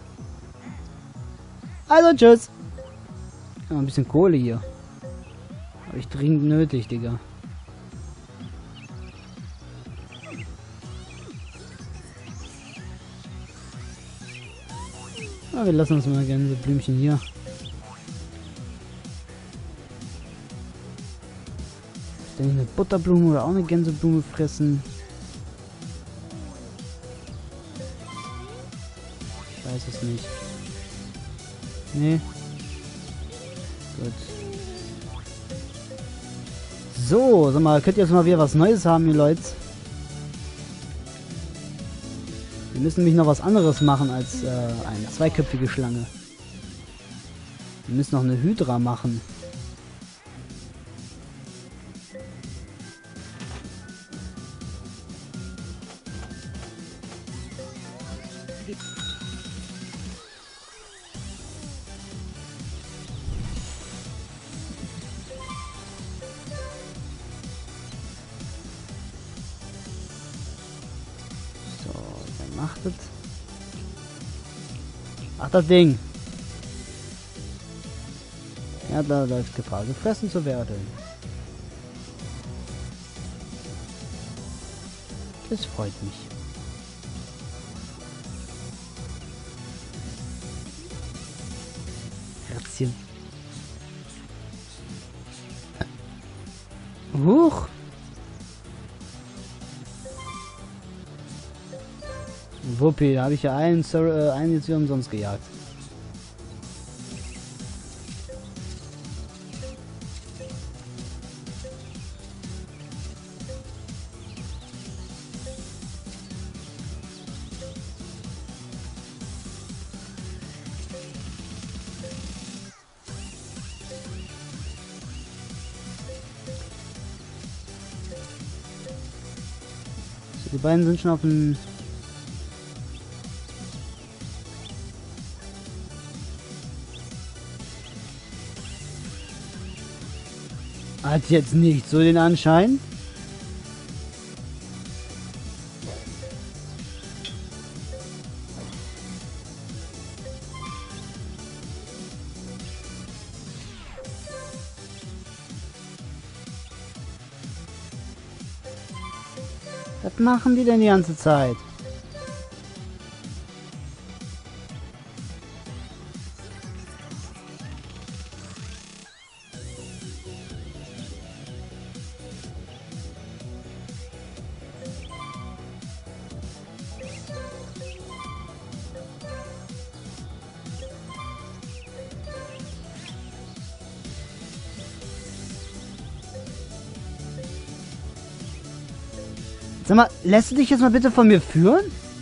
Speaker 2: Also, tschüss. Ja, ein bisschen Kohle hier. Habe ich dringend nötig, Digga. Ja, wir lassen uns mal gerne diese Blümchen hier. Ist denn eine Butterblume oder auch eine Gänseblume fressen? Ich weiß es nicht. Nee. Gut. So, sag mal, könnt ihr jetzt mal wieder was Neues haben, ihr Leute? Wir müssen nämlich noch was anderes machen als äh, eine zweiköpfige Schlange. Wir müssen noch eine Hydra machen. Macht das? Ach, das Ding. Ja, da läuft Gefahr, gefressen zu werden. Das freut mich. Herzchen. Huch. Wuppi, da habe ich ja einen, äh, einen jetzt wieder umsonst gejagt. So, die beiden sind schon auf dem... Hat jetzt nicht so den Anschein. Was machen die denn die ganze Zeit? Sag mal, lässt du dich jetzt mal bitte von mir führen?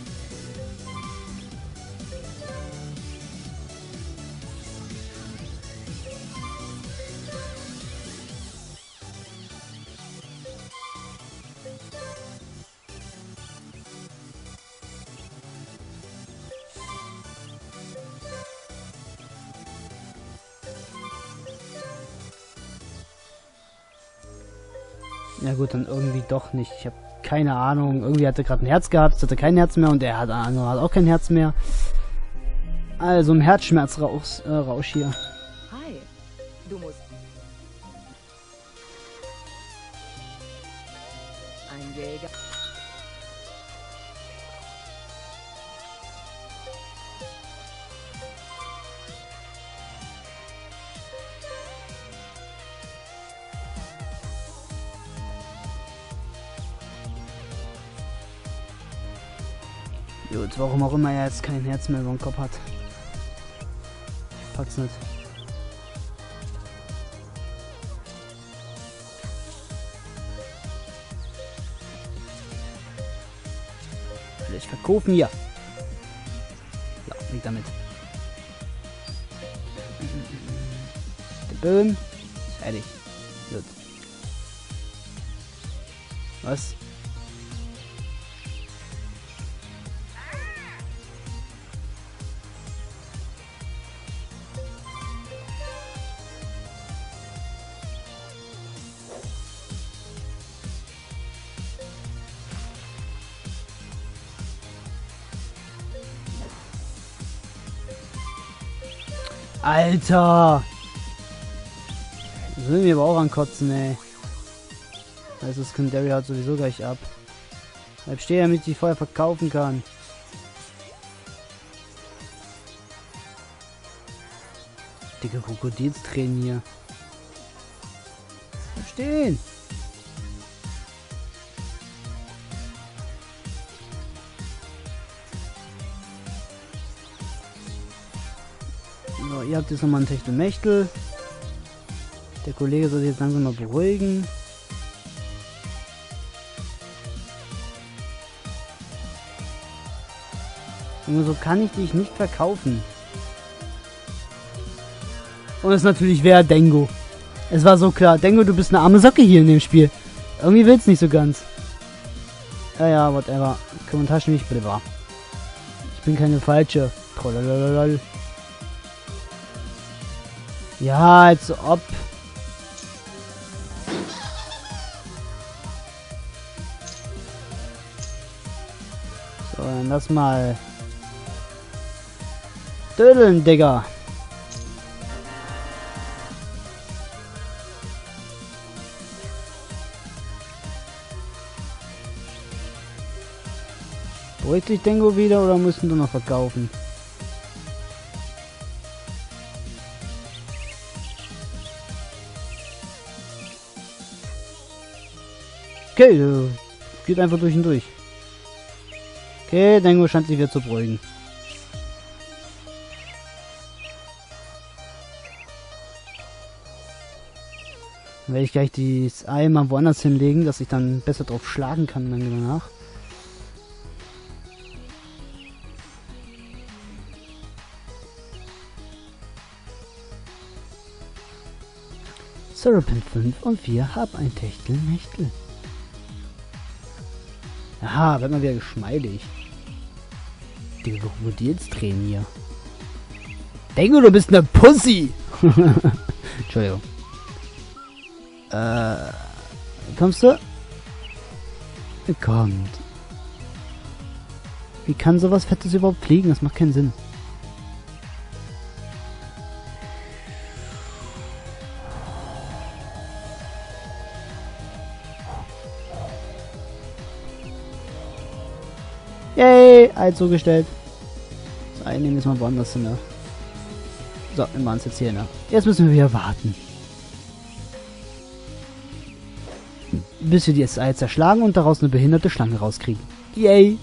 Speaker 2: Ja gut, dann irgendwie doch nicht. Ich habe keine Ahnung. Irgendwie hat er gerade ein Herz gehabt, jetzt hat er kein Herz mehr und er hat, andere hat auch kein Herz mehr. Also ein Herzschmerzrausch äh, Rausch hier.
Speaker 3: Hi, du musst... Ein Jäger...
Speaker 2: Gut, warum auch immer er jetzt kein Herz mehr über dem Kopf hat. Ich pack's nicht. Vielleicht verkaufen hier. Ja, weg damit. Der Böhm. Fertig. Gut. Was? Alter! Das will mir aber auch ankotzen, ey. Also das Kundary hat sowieso gleich ab. Bleib stehen, damit ich die vorher verkaufen kann. Dicke Krokodilstränen hier. Bleib stehen! So, ihr habt jetzt nochmal ein Techtelmechtel. Der Kollege soll sich jetzt langsam mal beruhigen. Nur so kann ich dich nicht verkaufen. Und es natürlich wäre Dengo. Es war so klar. Dengo, du bist eine arme Socke hier in dem Spiel. Irgendwie will's nicht so ganz. Ja, ja, whatever. Kommentar stimme ich bitte wahr. Ich bin keine falsche. Trollalalal. Ja, als ob. So, dann lass mal dödeln, Digga. Beruhigt dich Dengo wieder oder müssen wir noch verkaufen? Okay, äh, geht einfach durch und durch. Okay, Dengo scheint sich wieder zu beruhigen. Dann werde ich gleich das Ei mal woanders hinlegen, dass ich dann besser drauf schlagen kann dann danach. Serpent fünf und vier haben ein Techtelmechtel. Aha, wird mal wieder geschmeidig. Digga, wo die jetzt drehen hier? Denke, du bist eine Pussy! Entschuldigung. Äh, kommst du? Kommt. Wie kann sowas Fettes überhaupt fliegen? Das macht keinen Sinn. Yay! Ei zugestellt. Das Ei nehmen wir jetzt mal woanders hin, ne? So, wir machen es jetzt hier, ne? Jetzt müssen wir wieder warten. Bis wir das Ei zerschlagen und daraus eine behinderte Schlange rauskriegen. Yay!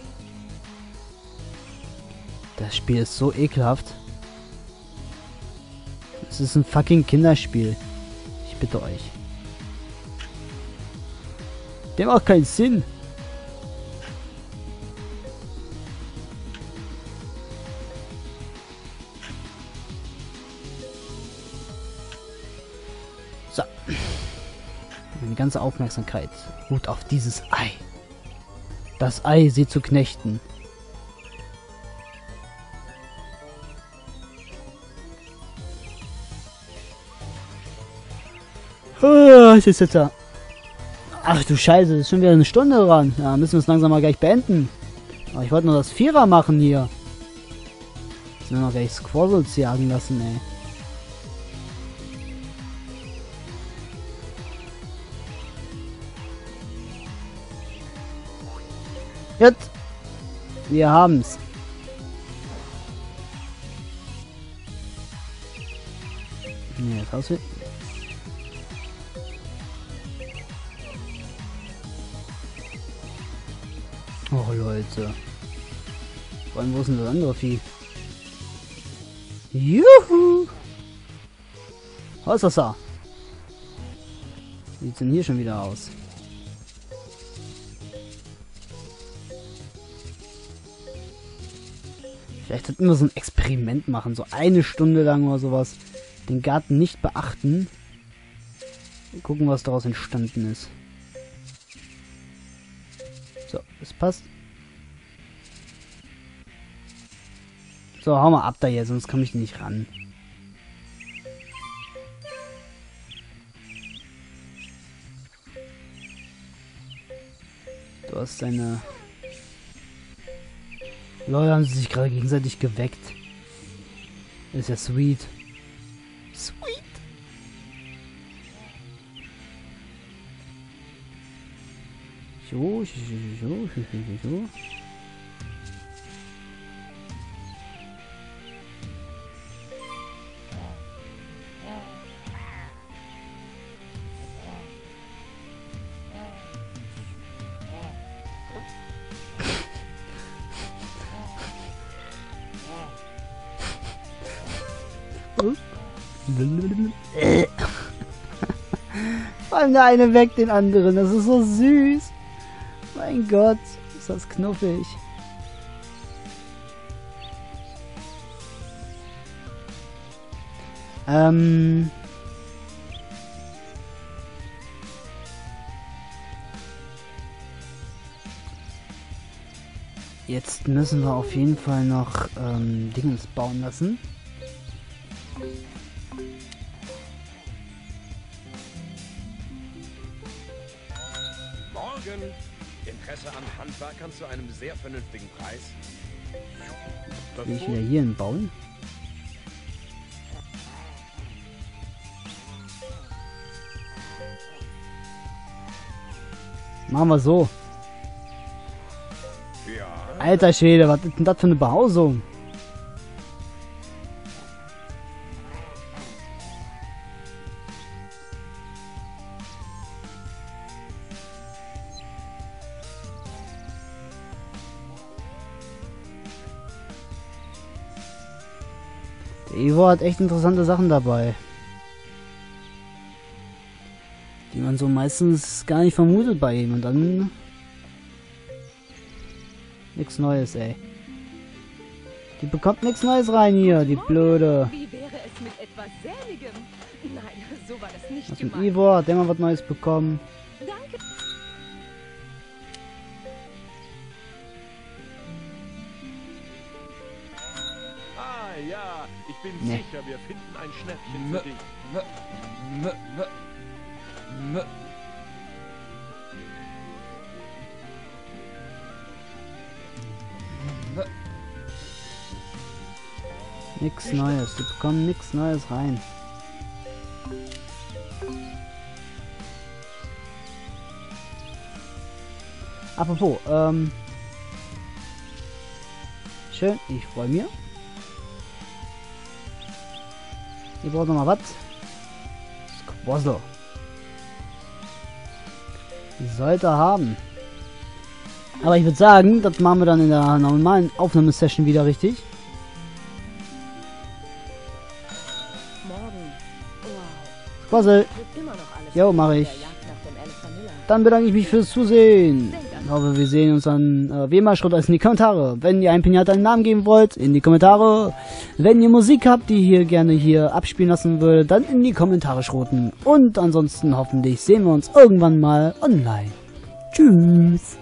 Speaker 2: Das Spiel ist so ekelhaft. Es ist ein fucking Kinderspiel. Ich bitte euch. Der macht keinen Sinn. So. Meine ganze Aufmerksamkeit ruht auf dieses Ei. Das Ei, sie zu knechten. Oh, was ist jetzt da? Ach du Scheiße, ist schon wieder eine Stunde dran. Ja, müssen wir es langsam mal gleich beenden. Aber ich wollte nur das Vierer machen hier. Jetzt müssen wir noch gleich Squirrels jagen lassen, ey. Jetzt. Wir haben's. Nee, jetzt hast du. Oh Leute. Vor allem, wo ist denn das andere Vieh? Juhu! Hauswasser! Wie sieht's denn hier schon wieder aus? Vielleicht sollten wir so ein Experiment machen, so eine Stunde lang oder sowas. Den Garten nicht beachten. Und gucken, was daraus entstanden ist. So, das passt. So, hau mal ab da hier, sonst komme ich nicht ran. Du hast deine... Leute, haben sie sich gerade gegenseitig geweckt. Ist ja sweet. Sweet. So, so, so, so, so, so. Vor allem der eine weckt den anderen. Das ist so süß. Mein Gott, ist das knuffig. Ähm... Jetzt müssen wir auf jeden Fall noch ähm, Dingens bauen lassen.
Speaker 5: Morgen. Interesse an Handwerkern zu einem sehr vernünftigen Preis?
Speaker 2: Will ich wieder hier hinbauen? Machen wir so.
Speaker 5: Ja.
Speaker 2: Alter Schwede, was ist denn das für eine Behausung? Der Ivo hat echt interessante Sachen dabei, die man so meistens gar nicht vermutet bei ihm. Und dann nichts Neues, ey. Die bekommt nichts Neues rein hier, die Blöde.
Speaker 3: Wie wäre es mit etwas Sämigem? Nein, so war das nicht
Speaker 2: Was mit
Speaker 3: gemeint.
Speaker 2: Ivo? Hat der mal was Neues bekommen?
Speaker 3: Danke.
Speaker 5: Ah ja, ich bin
Speaker 2: Nee.
Speaker 5: sicher, wir finden ein Schnäppchen für dich.
Speaker 2: Nix Neues, die bekommen nichts Neues rein. Apropos, ähm... schön, ich freue mich. Ihr braucht noch mal was? Squazzle. Sollte haben. Aber ich würde sagen, das machen wir dann in der normalen Aufnahmesession wieder richtig.
Speaker 3: Morgen. Wow.
Speaker 2: Squazzle.
Speaker 3: Wird immer noch alles
Speaker 2: Jo, mache ich.
Speaker 3: der Jagd nach dem Alice Vanilla.
Speaker 2: Dann bedanke ich mich fürs Zusehen. Ich hoffe, wir sehen uns dann. Äh, wie immer, schreibt alles in die Kommentare. Wenn ihr einem Pinata einen Namen geben wollt, in die Kommentare. Wenn ihr Musik habt, die ihr gerne hier abspielen lassen würde, dann in die Kommentare schroten. Und ansonsten hoffentlich sehen wir uns irgendwann mal online. Tschüss.